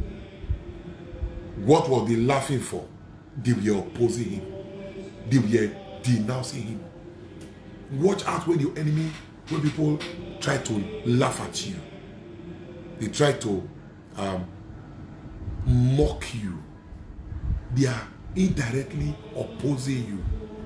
What were they laughing for? They were opposing him. They were denouncing him. Watch out when your enemy, when people try to laugh at you. They try to mock you. They are indirectly opposing you.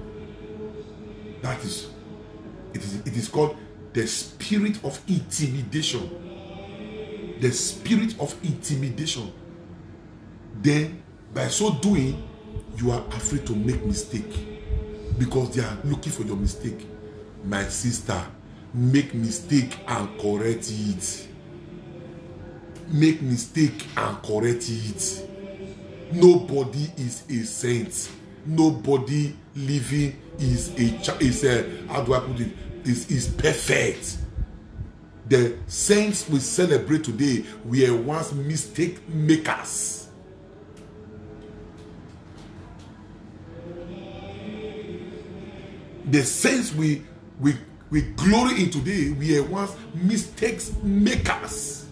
That is, it is called the spirit of intimidation. The spirit of intimidation. Then, by so doing, you are afraid to make mistake because they are looking for your mistake. My sister, make mistake and correct it. Make mistake and correct it. Nobody is a saint. Nobody living is how do I put it? Is perfect. The saints we celebrate today were once mistake makers. The saints we glory in today, we are once mistakes makers.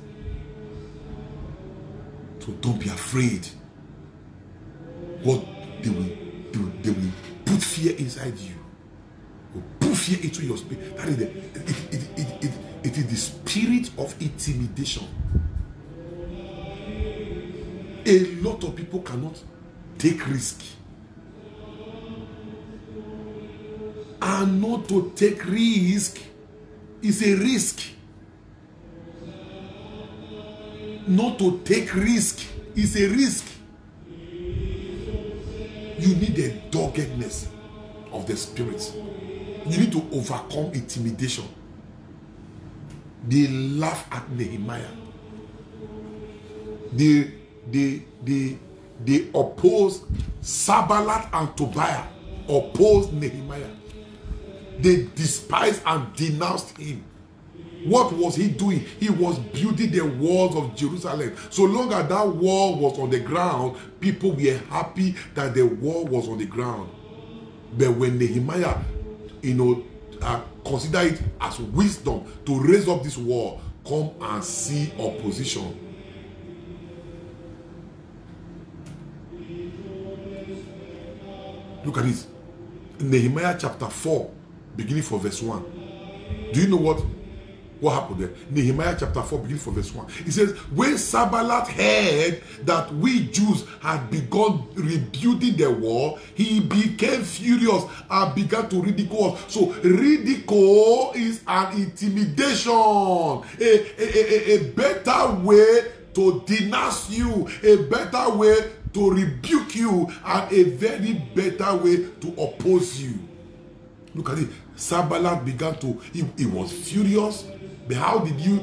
So don't be afraid what they will put fear inside you. Will put fear into your spirit. That is it is the spirit of intimidation. A lot of people cannot take risk. And not to take risk is a risk. Not to take risk is a risk. You need a doggedness of the spirit. You need to overcome intimidation. They laugh at Nehemiah. They oppose Sanballat and Tobiah. Opposed Nehemiah. They despised and denounced him. What was he doing? He was building the walls of Jerusalem. So long as that wall was on the ground, people were happy that the wall was on the ground. But when Nehemiah, consider it as wisdom to raise up this wall, come and see opposition. Look at this. Nehemiah chapter 4, beginning from verse 1. Do you know what happened there? Nehemiah chapter 4, beginning from verse 1. It says, when Sanballat heard that we Jews had begun rebuilding the wall, he became furious and began to ridicule us. So ridicule is an intimidation. A better way to denounce you, a better way to rebuke you, and a very better way to oppose you. Look at it. Sanballat began to, he was furious. But how did he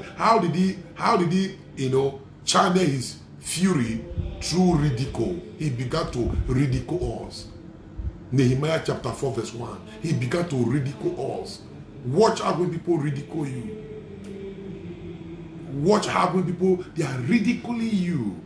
channel his fury? Through ridicule. He began to ridicule us. Nehemiah chapter 4 verse 1. He began to ridicule us. Watch out when people ridicule you. Watch out when people, they are ridiculing you.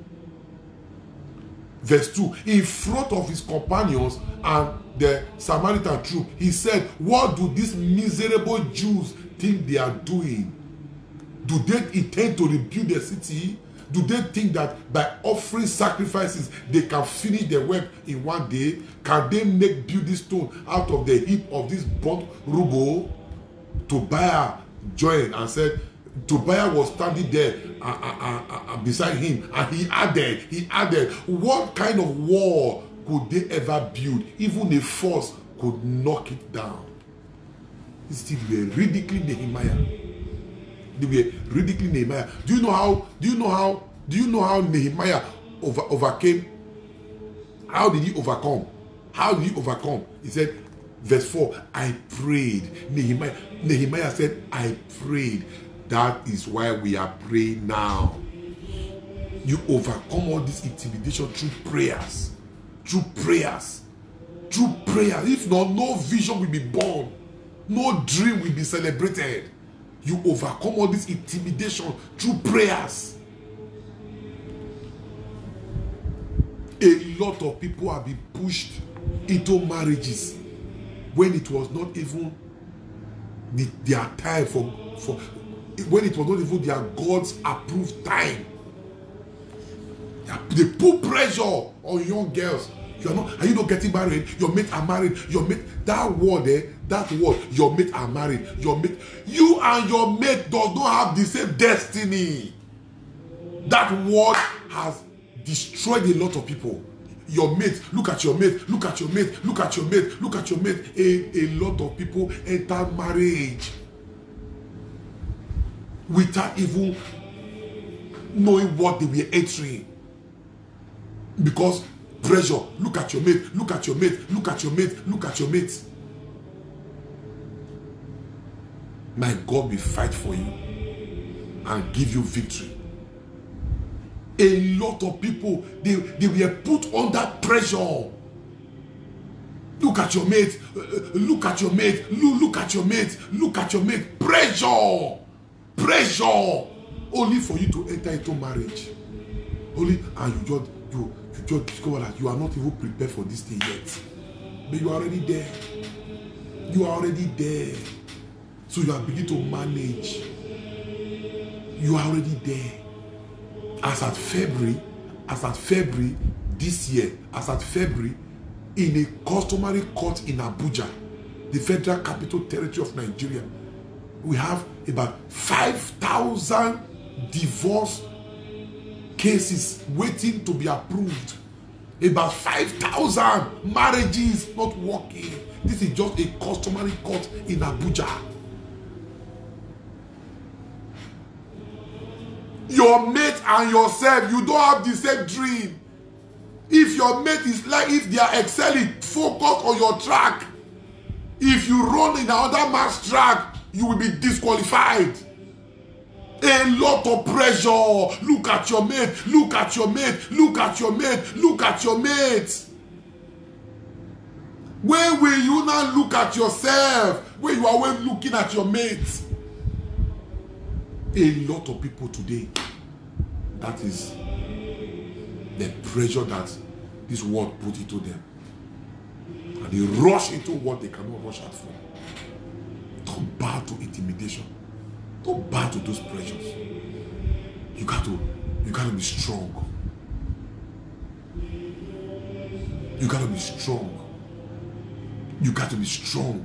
Verse 2. In front of his companions and the Samaritan troop, he said, what do these miserable Jews think they are doing? Do they intend to rebuild the city? Do they think that by offering sacrifices they can finish the work in one day? Can they make building stone out of the heap of this burnt rubble? Tobiah joined and said, Tobiah was standing there beside him, and he added, what kind of wall could they ever build? Even a force could knock it down. Still were ridiculing Nehemiah. They were ridiculing Nehemiah. Do you know how Nehemiah overcame? How did he overcome? He said, verse 4, I prayed. Nehemiah said, I prayed. That is why we are praying now. You overcome all this intimidation through prayers. Through prayers. If not, no vision will be born. No dream will be celebrated. You overcome all this intimidation through prayers. A lot of people have been pushed into marriages when it was not even their time when it was not even their God's approved time. They put pressure on young girls. Are you not getting married? Your mates are married. That word, your mates are married. You and your mate does not have the same destiny. That word has destroyed a lot of people. Your mate, look at your mate. A lot of people enter marriage without even knowing what they were entering. Because pressure, look at your mate. My God will fight for you and give you victory. A lot of people, they were put under pressure. Look at your mate. Pressure. Only for you to enter into marriage. And you just discover that you are not even prepared for this thing yet. But you are already there. So you are beginning to manage. You are already there. As at February this year, in a customary court in Abuja, the Federal Capital Territory of Nigeria, we have about 5,000 divorce cases waiting to be approved. About 5,000 marriages not working. This is just a customary court in Abuja. Your mate and yourself, you don't have the same dream. If your mate is like, if they are excelling, focus on your track. If you run in another man's track, you will be disqualified. A lot of pressure. Look at your mate. Look at your mate. Look at your mate. Look at your mate. When will you not look at yourself? When you are always looking at your mate? A lot of people today, that is the pressure that this world put into them. And they rush into what they cannot rush out from. Don't bow to intimidation. Don't bow to those pressures. You got to be strong. You got to be strong. You got to be strong.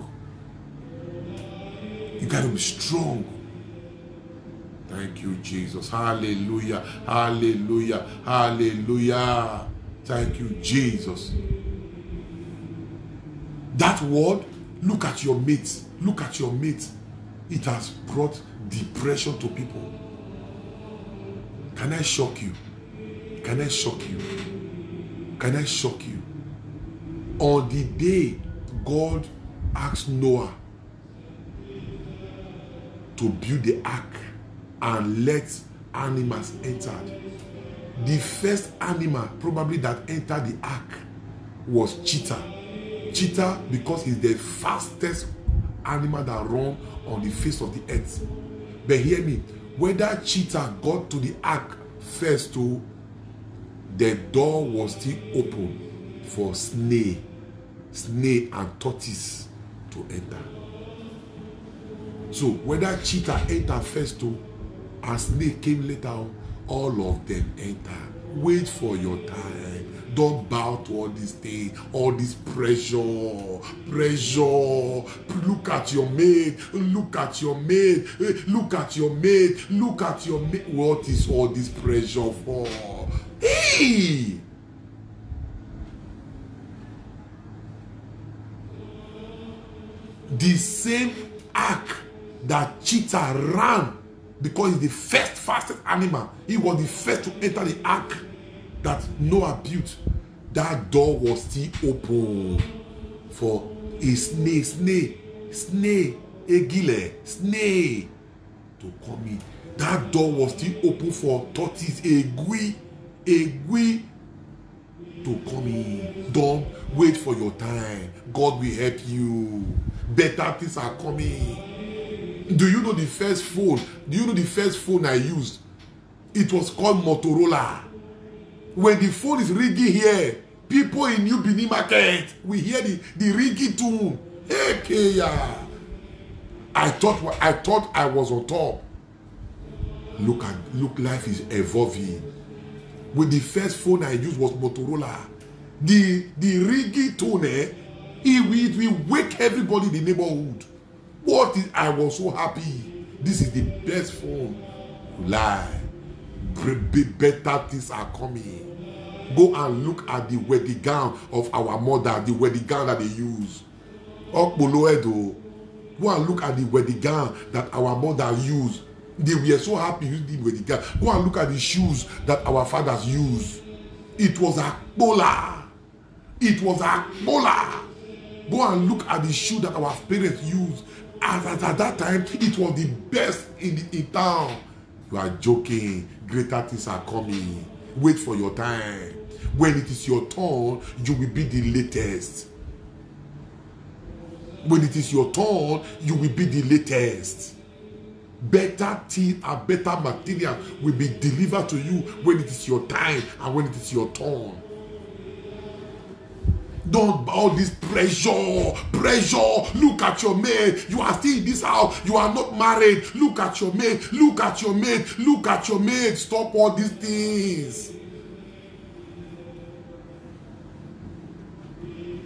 You got to be strong. Thank you, Jesus. Hallelujah. Hallelujah. Hallelujah. Thank you, Jesus. That word, look at your mate. Look at your mate. It has brought depression to people. Can I shock you? Can I shock you? Can I shock you? On the day God asked Noah to build the ark and let animals enter, the first animal probably that entered the ark was cheetah. Cheetah because it's the fastest animal that runs on the face of the earth. But hear me, whether cheetah got to the ark first, the door was still open for snake and tortoise to enter. So whether cheetah entered first and snake came later, all of them enter. Wait for your time. Don't bow to all these things, all this pressure. Look at your mate. Look at your mate. Look at your mate. Look at your mate. What is all this pressure for? Hey! The same ark that cheetah ran because it's the first fastest animal. He was the first to enter the ark that Noah built. That door was still open for a snake to come in. That door was still open for tortoise, egui to come in. Don't wait for your time. God will help you. Better things are coming. Do you know the first phone? Do you know the first phone I used? It was called Motorola. When the phone is ringing here, people in New Benin Market, we hear the ringing tune. Hey, yeah. I thought I was on top. Look, life is evolving. When the first phone I used was Motorola, the ringing tone, it will wake everybody in the neighborhood. I was so happy. This is the best phone. Lie. Better things are coming. Go and look at the wedding gown of our mother, the wedding gown that they use. Go and look at the wedding gown that our mother used. They were so happy using the wedding gown. Go and look at the shoes that our fathers used. It was a Akpola. It was a Akpola. Go and look at the shoe that our parents used. At that time, it was the best in town. You are joking. Greater things are coming. Wait for your time. When it is your turn, you will be the latest. When it is your turn, you will be the latest. Better things and better material will be delivered to you when it is your time and when it is your turn. Don't all this pressure. Look at your mate. You are still in this house. You are not married. Look at your mate. Stop all these things.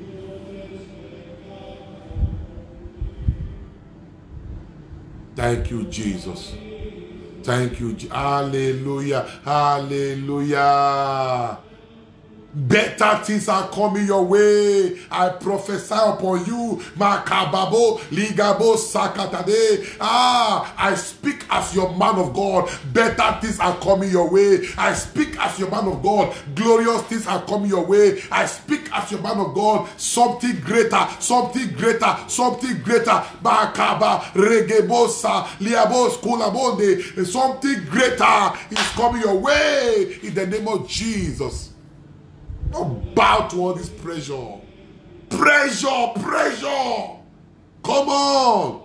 Thank you, Jesus. Thank you. Hallelujah. Hallelujah. Better things are coming your way. I prophesy upon you. Makababo, ligabo, sakatade. I speak as your man of God. Better things are coming your way. I speak as your man of God. Glorious things are coming your way. I speak as your man of God. Something greater, something greater, something greater. Makaba, regebosa, liabos, kulabonde. Something greater is coming your way in the name of Jesus. Don't bow to all this pressure. Pressure, pressure. Come on.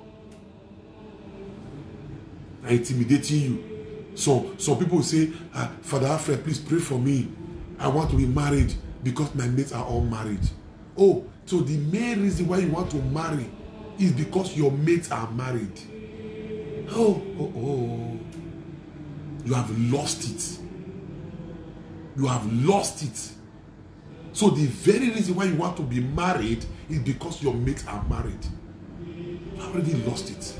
I'm intimidating you. So some people say, Father Alfred, please pray for me. I want to be married because my mates are all married. Oh, so the main reason why you want to marry is because your mates are married. Oh. You have lost it. You have lost it. So the very reason why you want to be married is because your mates are married. You already lost it.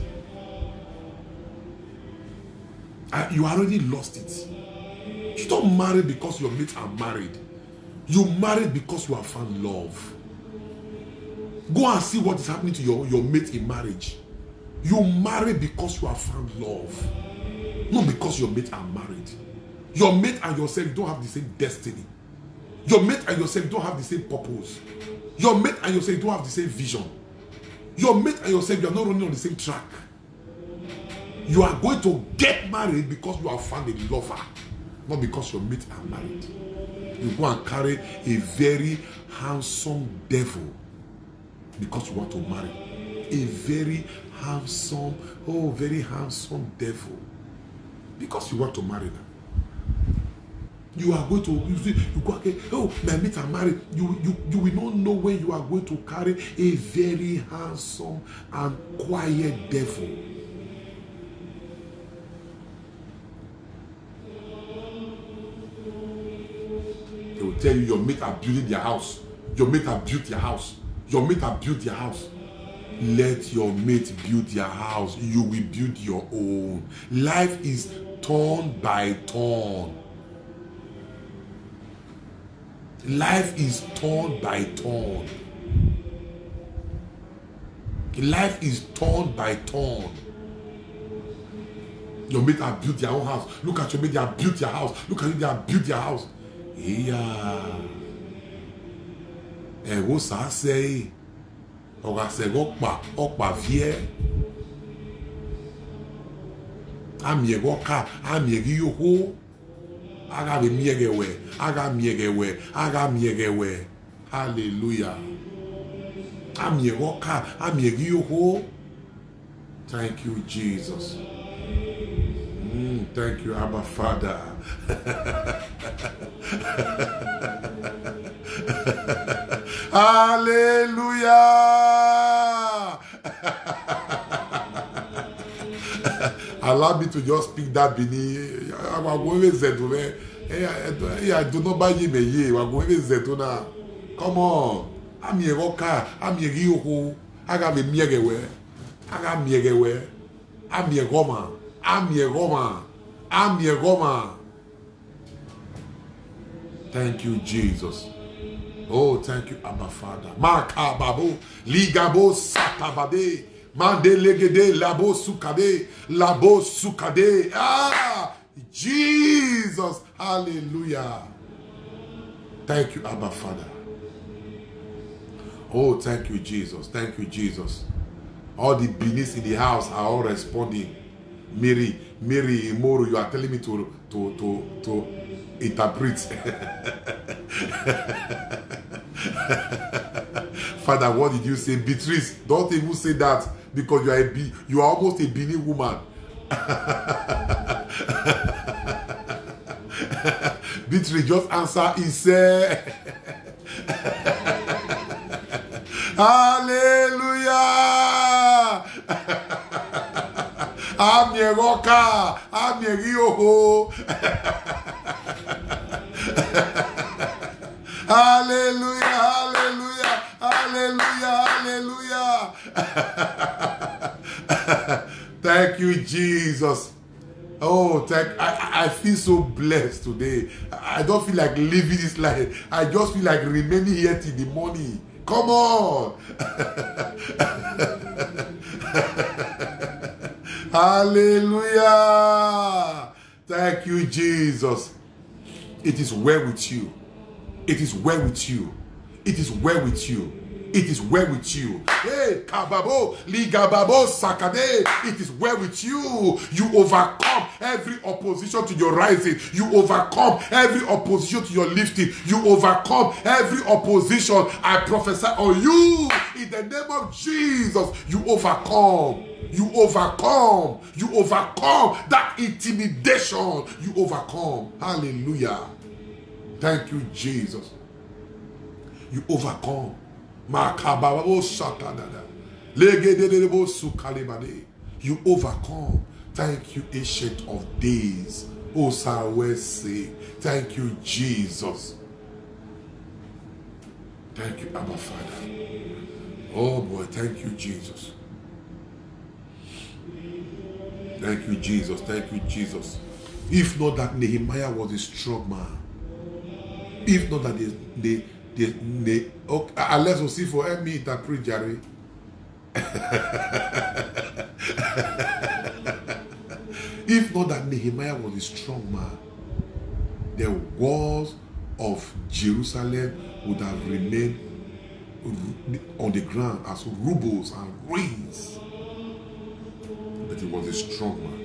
You already lost it. You don't marry because your mates are married. You marry because you have found love. Go and see what is happening to your mate in marriage. You marry because you have found love. Not because your mates are married. Your mate and yourself don't have the same destiny. Your mate and yourself don't have the same purpose. Your mate and yourself don't have the same vision. Your mate and yourself, you are not running on the same track. You are going to get married because you have found a lover, not because your mates are married. You go and carry a very handsome devil because you want to marry. A very handsome devil because you want to marry them. You are going to, you go, okay, oh, my mates are married. You will not know when you are going to carry a very handsome and quiet devil. They will tell you your mates are building their house. Your mate have built your house. Your mate have built your house. Let your mate build their house. You will build your own. Life is turn by turn. Life is turn by turn. Life is turn by turn. Your mate have built their own house. Look at your mate, they have built their house. Look at you, they have built their house. Yeah. And what's I say? I say, Okpa vie. I'm your car. I'm your yo. I got miegewe. Hallelujah. I'm your walker. I'm your yo. Thank you, Jesus. Thank you, Abba Father. Hallelujah. Allow me to just speak that Bini. I do not buy him a year. Come on. I'm your rocker. I'm your yo. I got a miegewe. I'm your Roma. I'm your Roma. Thank you, Jesus. Oh, thank you, Abba Father. Makababo, ligabo satabade, mande legede, labo sukade. Jesus, hallelujah. Thank you, Abba Father. Oh, thank you, Jesus. Thank you, Jesus. All the Benis in the house are all responding. Mary, Moro, you are telling me to interpret. Father, what did you say? Beatrice, don't even say that because you are almost a Bini woman. Beatrice, just answer, he said. Hallelujah. I'm your rocker. I'm your yo. Hallelujah, hallelujah, hallelujah, hallelujah. Thank you, Jesus. Oh, I feel so blessed today. I don't feel like living this life. I just feel like remaining here till the morning. Come on. Hallelujah. Thank you, Jesus. It is well with you. It is well with you. It is well with you. It is well with you. Hey, kababo, ligababo, sakade. It is well with you. You overcome every opposition to your rising. You overcome every opposition to your lifting. You overcome every opposition. I prophesy on you in the name of Jesus. You overcome. You overcome. You overcome that intimidation. You overcome. Hallelujah. Thank you, Jesus. You overcome. You overcome. Thank you, Ancient of Days. Oh, say, thank you, Jesus. Thank you, Abba Father. Oh boy, thank you, Jesus. Thank you, Jesus. Thank you, Jesus. If not that Nehemiah was a strong man, if not that okay, unless we see for me interpret Jerry. If not that Nehemiah was a strong man, the walls of Jerusalem would have remained on the ground as rubbles and ruins. But he was a strong man.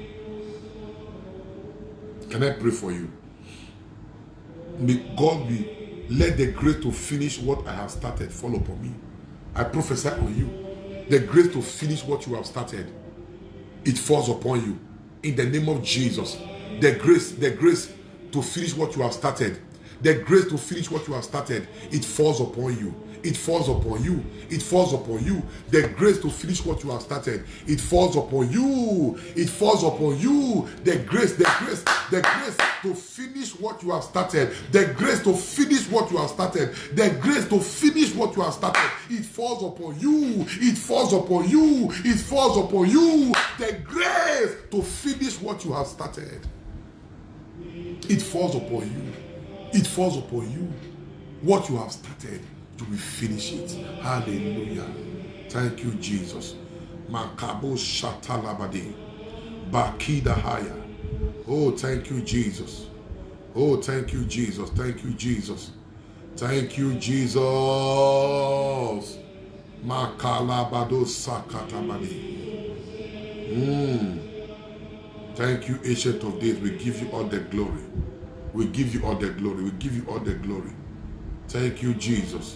Can I pray for you? May God let the grace to finish what I have started fall upon me. I prophesy on you. The grace to finish what you have started, it falls upon you. In the name of Jesus. The grace to finish what you have started. The grace to finish what you have started, it falls upon you. It falls upon you. It falls upon you. The grace to finish what you have started, it falls upon you. It falls upon you. The grace to finish what you have started. The grace to finish what you have started. The grace to finish what you have started. It falls upon you. It falls upon you. It falls upon you. The grace to finish what you have started. It falls upon you. It falls upon you. What you have started, you will finish it. Hallelujah. Thank you, Jesus. Makabo shatalabadi. Bakida haya. Oh, thank you, Jesus. Oh, thank you, Jesus. Thank you, Jesus. Thank you, Jesus. Makalabado sakatabadi. Thank you, Ancient of Days. We give you all the glory. We give you all the glory. We give you all the glory. Thank you, Jesus.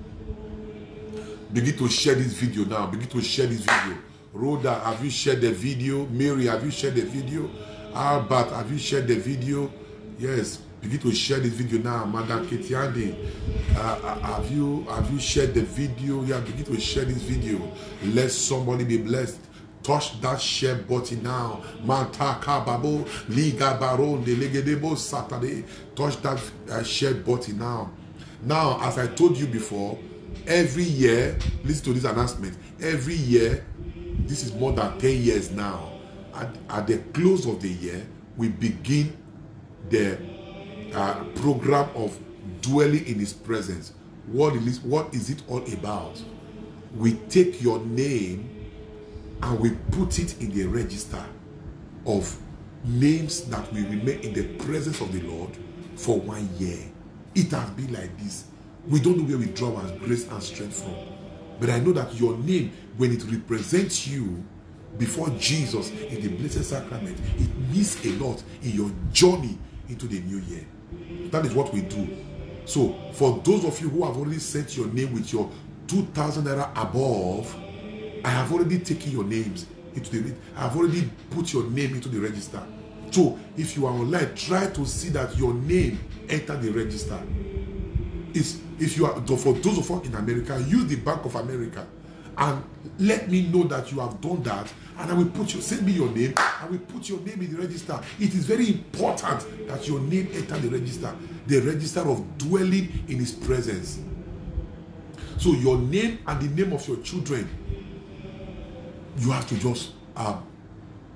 Begin to share this video now. Begin to share this video. Rhoda, have you shared the video? Mary, have you shared the video? Albert, have you shared the video? Yes. Begin to share this video now. Madam Ketiande, have you shared the video? Yeah, begin to share this video. Let somebody be blessed. Touch that share button now. Mantaka babo liga baron de legedebo Saturday. Touch that share button now. Now, as I told you before, every year, listen to this announcement. Every year, this is more than 10 years now. At the close of the year, we begin the program of dwelling in His presence. What is it all about? We take your name and we put it in the register of names that will remain in the presence of the Lord for 1 year. It has been like this. We don't know where we draw our grace and strength from. But I know that your name, when it represents you before Jesus in the Blessed Sacrament, it means a lot in your journey into the new year. That is what we do. So, for those of you who have already sent your name with your 2,000 naira above, I have already taken your names into the. I have already put your name into the register. So, if you are online, try to see that your name enter the register. If you are, for those of us in America, use the Bank of America and let me know that you have done that, and I will send me your name, I will put your name in the register. It is very important that your name enter the register of dwelling in His presence. So your name and the name of your children, you have to just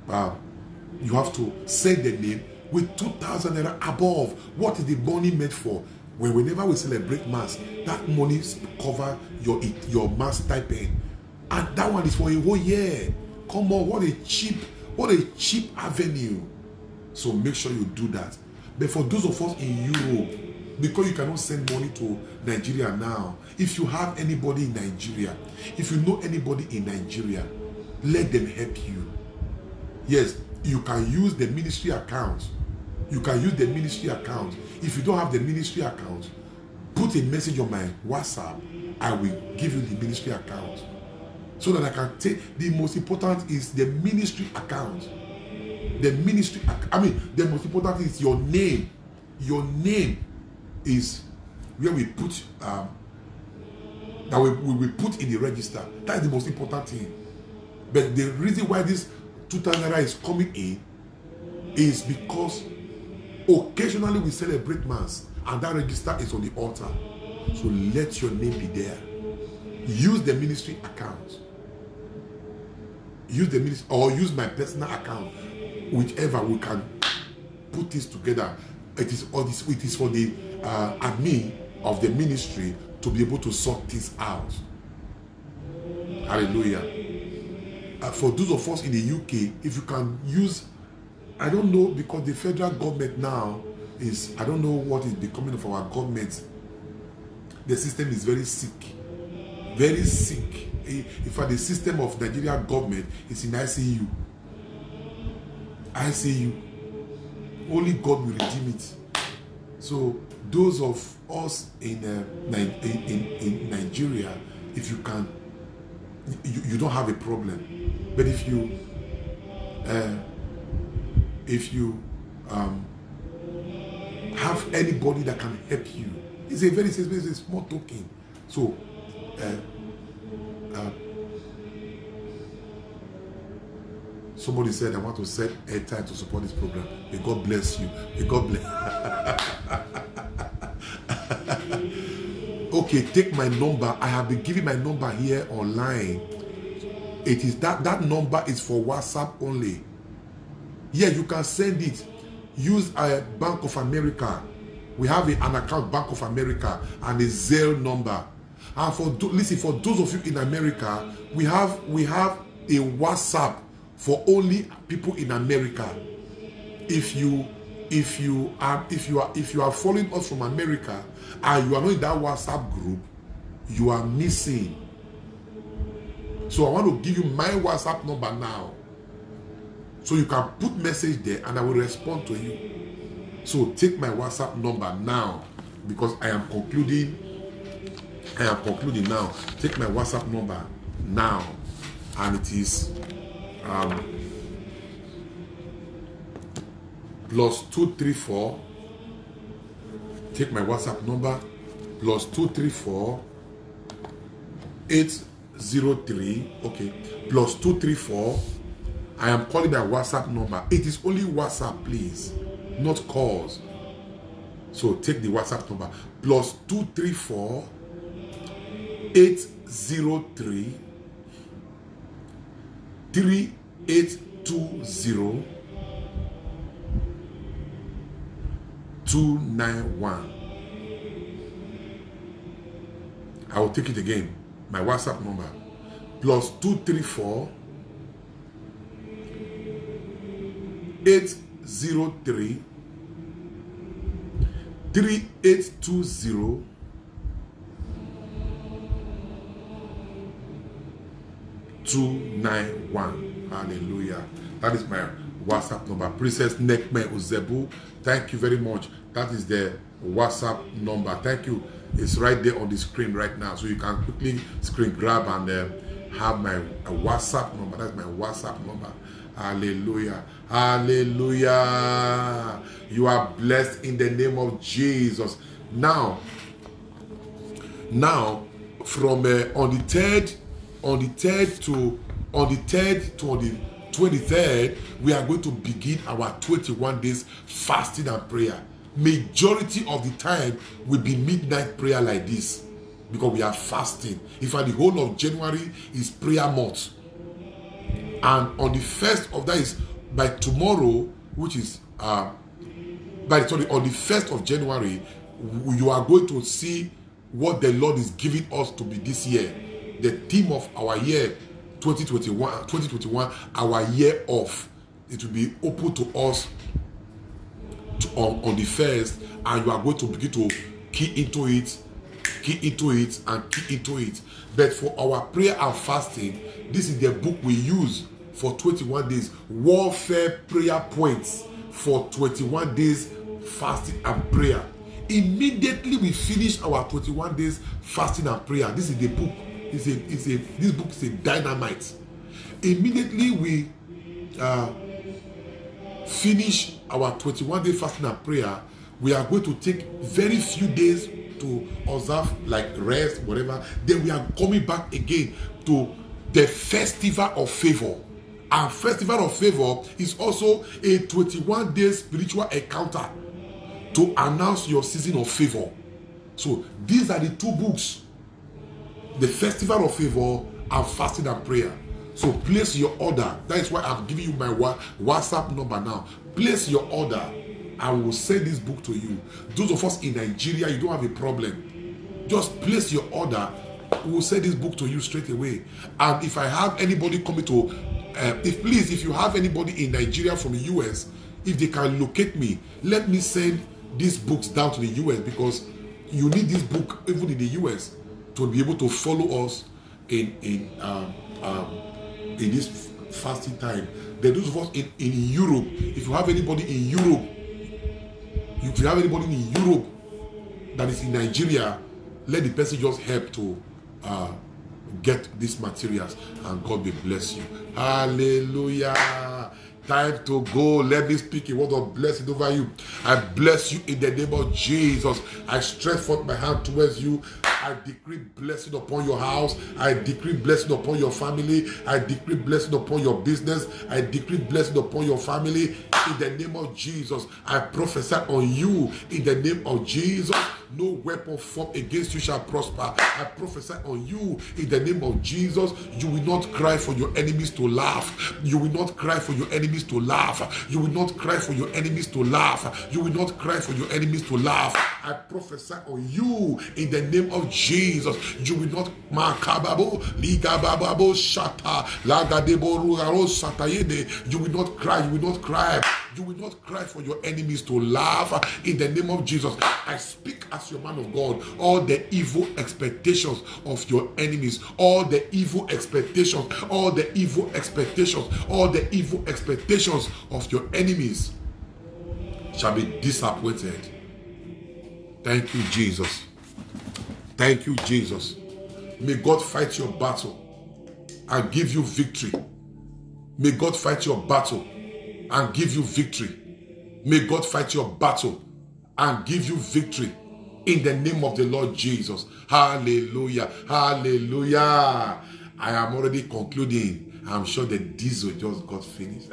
you have to send the name with 2,000 naira above. What is the money meant for? Whenever we celebrate mass, that money cover your mass stipend, and that one is for a whole year. Come on, what a cheap avenue. So make sure you do that. But for those of us in Europe, because you cannot send money to Nigeria now, if you have anybody in Nigeria, if you know anybody in Nigeria, let them help you. Yes, you can use the ministry account. You can use the ministry account. If you don't have the ministry account, put a message on my WhatsApp. I will give you the ministry account, so that I can take. The most important is the ministry account. The ministry, the most important is your name. Your name is where we put that we put in the register. That is the most important thing. But the reason why this 2,000 naira is coming in is because occasionally we celebrate mass and that register is on the altar. So let your name be there. Use the ministry account. Use the ministry, or use my personal account. Whichever, we can put this together. It is for the admin of the ministry to be able to sort this out. Hallelujah. For those of us in the UK, if you can use, I don't know, because the federal government now is, I don't know what is becoming of our government. The system is very sick. Very sick. In fact, the system of Nigeria government is in ICU. ICU. Only God will redeem it. So those of us in Nigeria, if you can, you don't have a problem. But if you have anybody that can help you, it's a very small token. So somebody said, I want to set airtime to support this program. May God bless you. May God bless. Okay, take my number. I have been giving my number here online. It is that number is for WhatsApp only. Yeah, you can send it. Use a Bank of America. We have an account, Bank of America, and a Zelle number. And for those of you in America, we have a WhatsApp for only people in America. If you are following us from America and you are not in that WhatsApp group, you are missing. So I want to give you my WhatsApp number now, so you can put message there and I will respond to you. So take my WhatsApp number now, because I am concluding now. Take my WhatsApp number now, and it is +234. Take my WhatsApp number, +234 803. Okay, +234. I am calling my WhatsApp number. It is only WhatsApp, please, not calls. So take the WhatsApp number, +234 803 3820 291. I will take it again. My WhatsApp number, +234 803 3820 291. Hallelujah. That is my WhatsApp number. Princess Nekme Uzebu, thank you very much. That is the WhatsApp number. Thank you. It's right there on the screen right now, so you can quickly screen grab and have my WhatsApp number. That's my WhatsApp number. Hallelujah. Hallelujah. You are blessed in the name of Jesus. Now from on the 3rd to the 23rd, we are going to begin our 21 days fasting and prayer. Majority of the time will be midnight prayer like this, because we are fasting. In fact, the whole of January is prayer month, and on the 1st of that is by tomorrow, which is on the 1st of January, you are going to see what the Lord is giving us to be this year. The theme of our year 2021, our year of, it will be open to us on the 1st, and you are going to begin to key into it. But for our prayer and fasting, this is the book we use for 21 days. Warfare prayer points for 21 days fasting and prayer. Immediately we finish our 21 days fasting and prayer. This is the book. This book is a dynamite. Immediately we finish our 21 day fasting and prayer, we are going to take very few days to observe, like rest, whatever. Then we are coming back again to the Festival of Favor. And Festival of Favor is also a 21 day spiritual encounter to announce your season of favor. So these are the two books, the Festival of Favor and Fasting and Prayer. So place your order. That is why I'm giving you my WhatsApp number now. Place your order. I will send this book to you. Those of us in Nigeria, you don't have a problem. Just place your order. We will send this book to you straight away. And if I have anybody coming to, if you have anybody in Nigeria from the US, if they can locate me, let me send these books down to the US, because you need this book even in the US to be able to follow us in this fasting time. Then those of us in Europe, if you have anybody in Europe, that is in Nigeria, let the person just help to get these materials, and God will bless you. Hallelujah. Time to go. Let me speak a word of blessing over you. I bless you in the name of Jesus. I stretch forth my hand towards you. I decree blessing upon your house. I decree blessing upon your family. I decree blessing upon your business. I decree blessing upon your family. In the name of Jesus, I prophesy on you. In the name of Jesus, no weapon formed against you shall prosper. I prophesy on you. In the name of Jesus, you will not cry for your enemies to laugh. You will not cry for your enemies to laugh. You will not cry for your enemies to laugh. You will not cry for your enemies to laugh. I prophesy on you. In the name of Jesus, you will not makababo ligababo shata lagadebo rugaro satayede. You will not cry. You will not cry. You will not cry for your enemies to laugh. In the name of Jesus, I speak as your man of God. All the evil expectations of your enemies, all the evil expectations, all the evil expectations, all the evil expectations of your enemies shall be disappointed. Thank you, Jesus. Thank you, Jesus. May God fight your battle and give you victory. May God fight your battle and give you victory. May God fight your battle and give you victory in the name of the Lord Jesus. Hallelujah. Hallelujah. I am already concluding. I'm sure the diesel just got finished.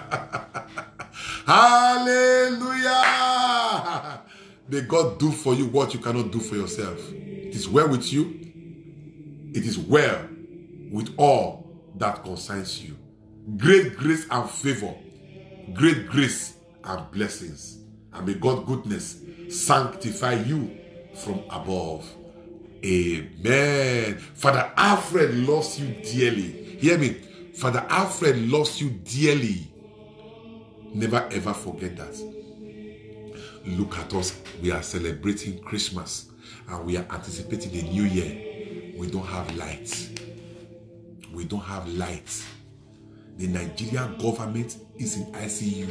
Hallelujah. May God do for you what you cannot do for yourself. It is well with you. It is well with all that concerns you. Great grace and favor. Great grace and blessings. And may God's goodness sanctify you from above. Amen. Father Alfred loves you dearly. Hear me. Father Alfred loves you dearly. Never ever forget that. Look at us. We are celebrating Christmas and we are anticipating the new year. We don't have lights. We don't have lights. The Nigerian government is in ICU.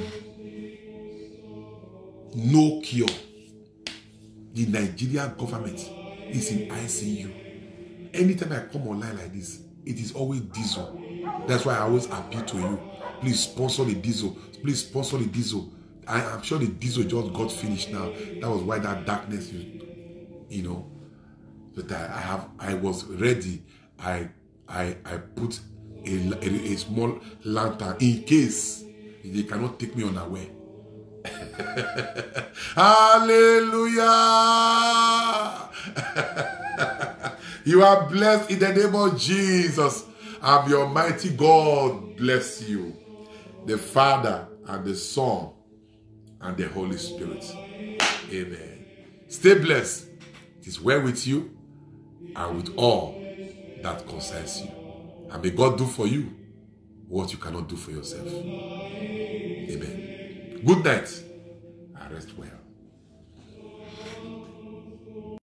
No cure. The Nigerian government is in ICU. Anytime I come online like this, it is always diesel. That's why I always appeal to you. Please sponsor the diesel. Please sponsor the diesel. I'm sure the diesel just got finished now. That was why that darkness, you know. But I was ready. I put a small lantern in case they cannot take me unaware. Hallelujah. You are blessed in the name of Jesus. And your mighty God bless you. the Father and the Son and the Holy Spirit. Amen. Stay blessed. It is well with you and with all that concerns you. And may God do for you what you cannot do for yourself. Amen. Good night and rest well.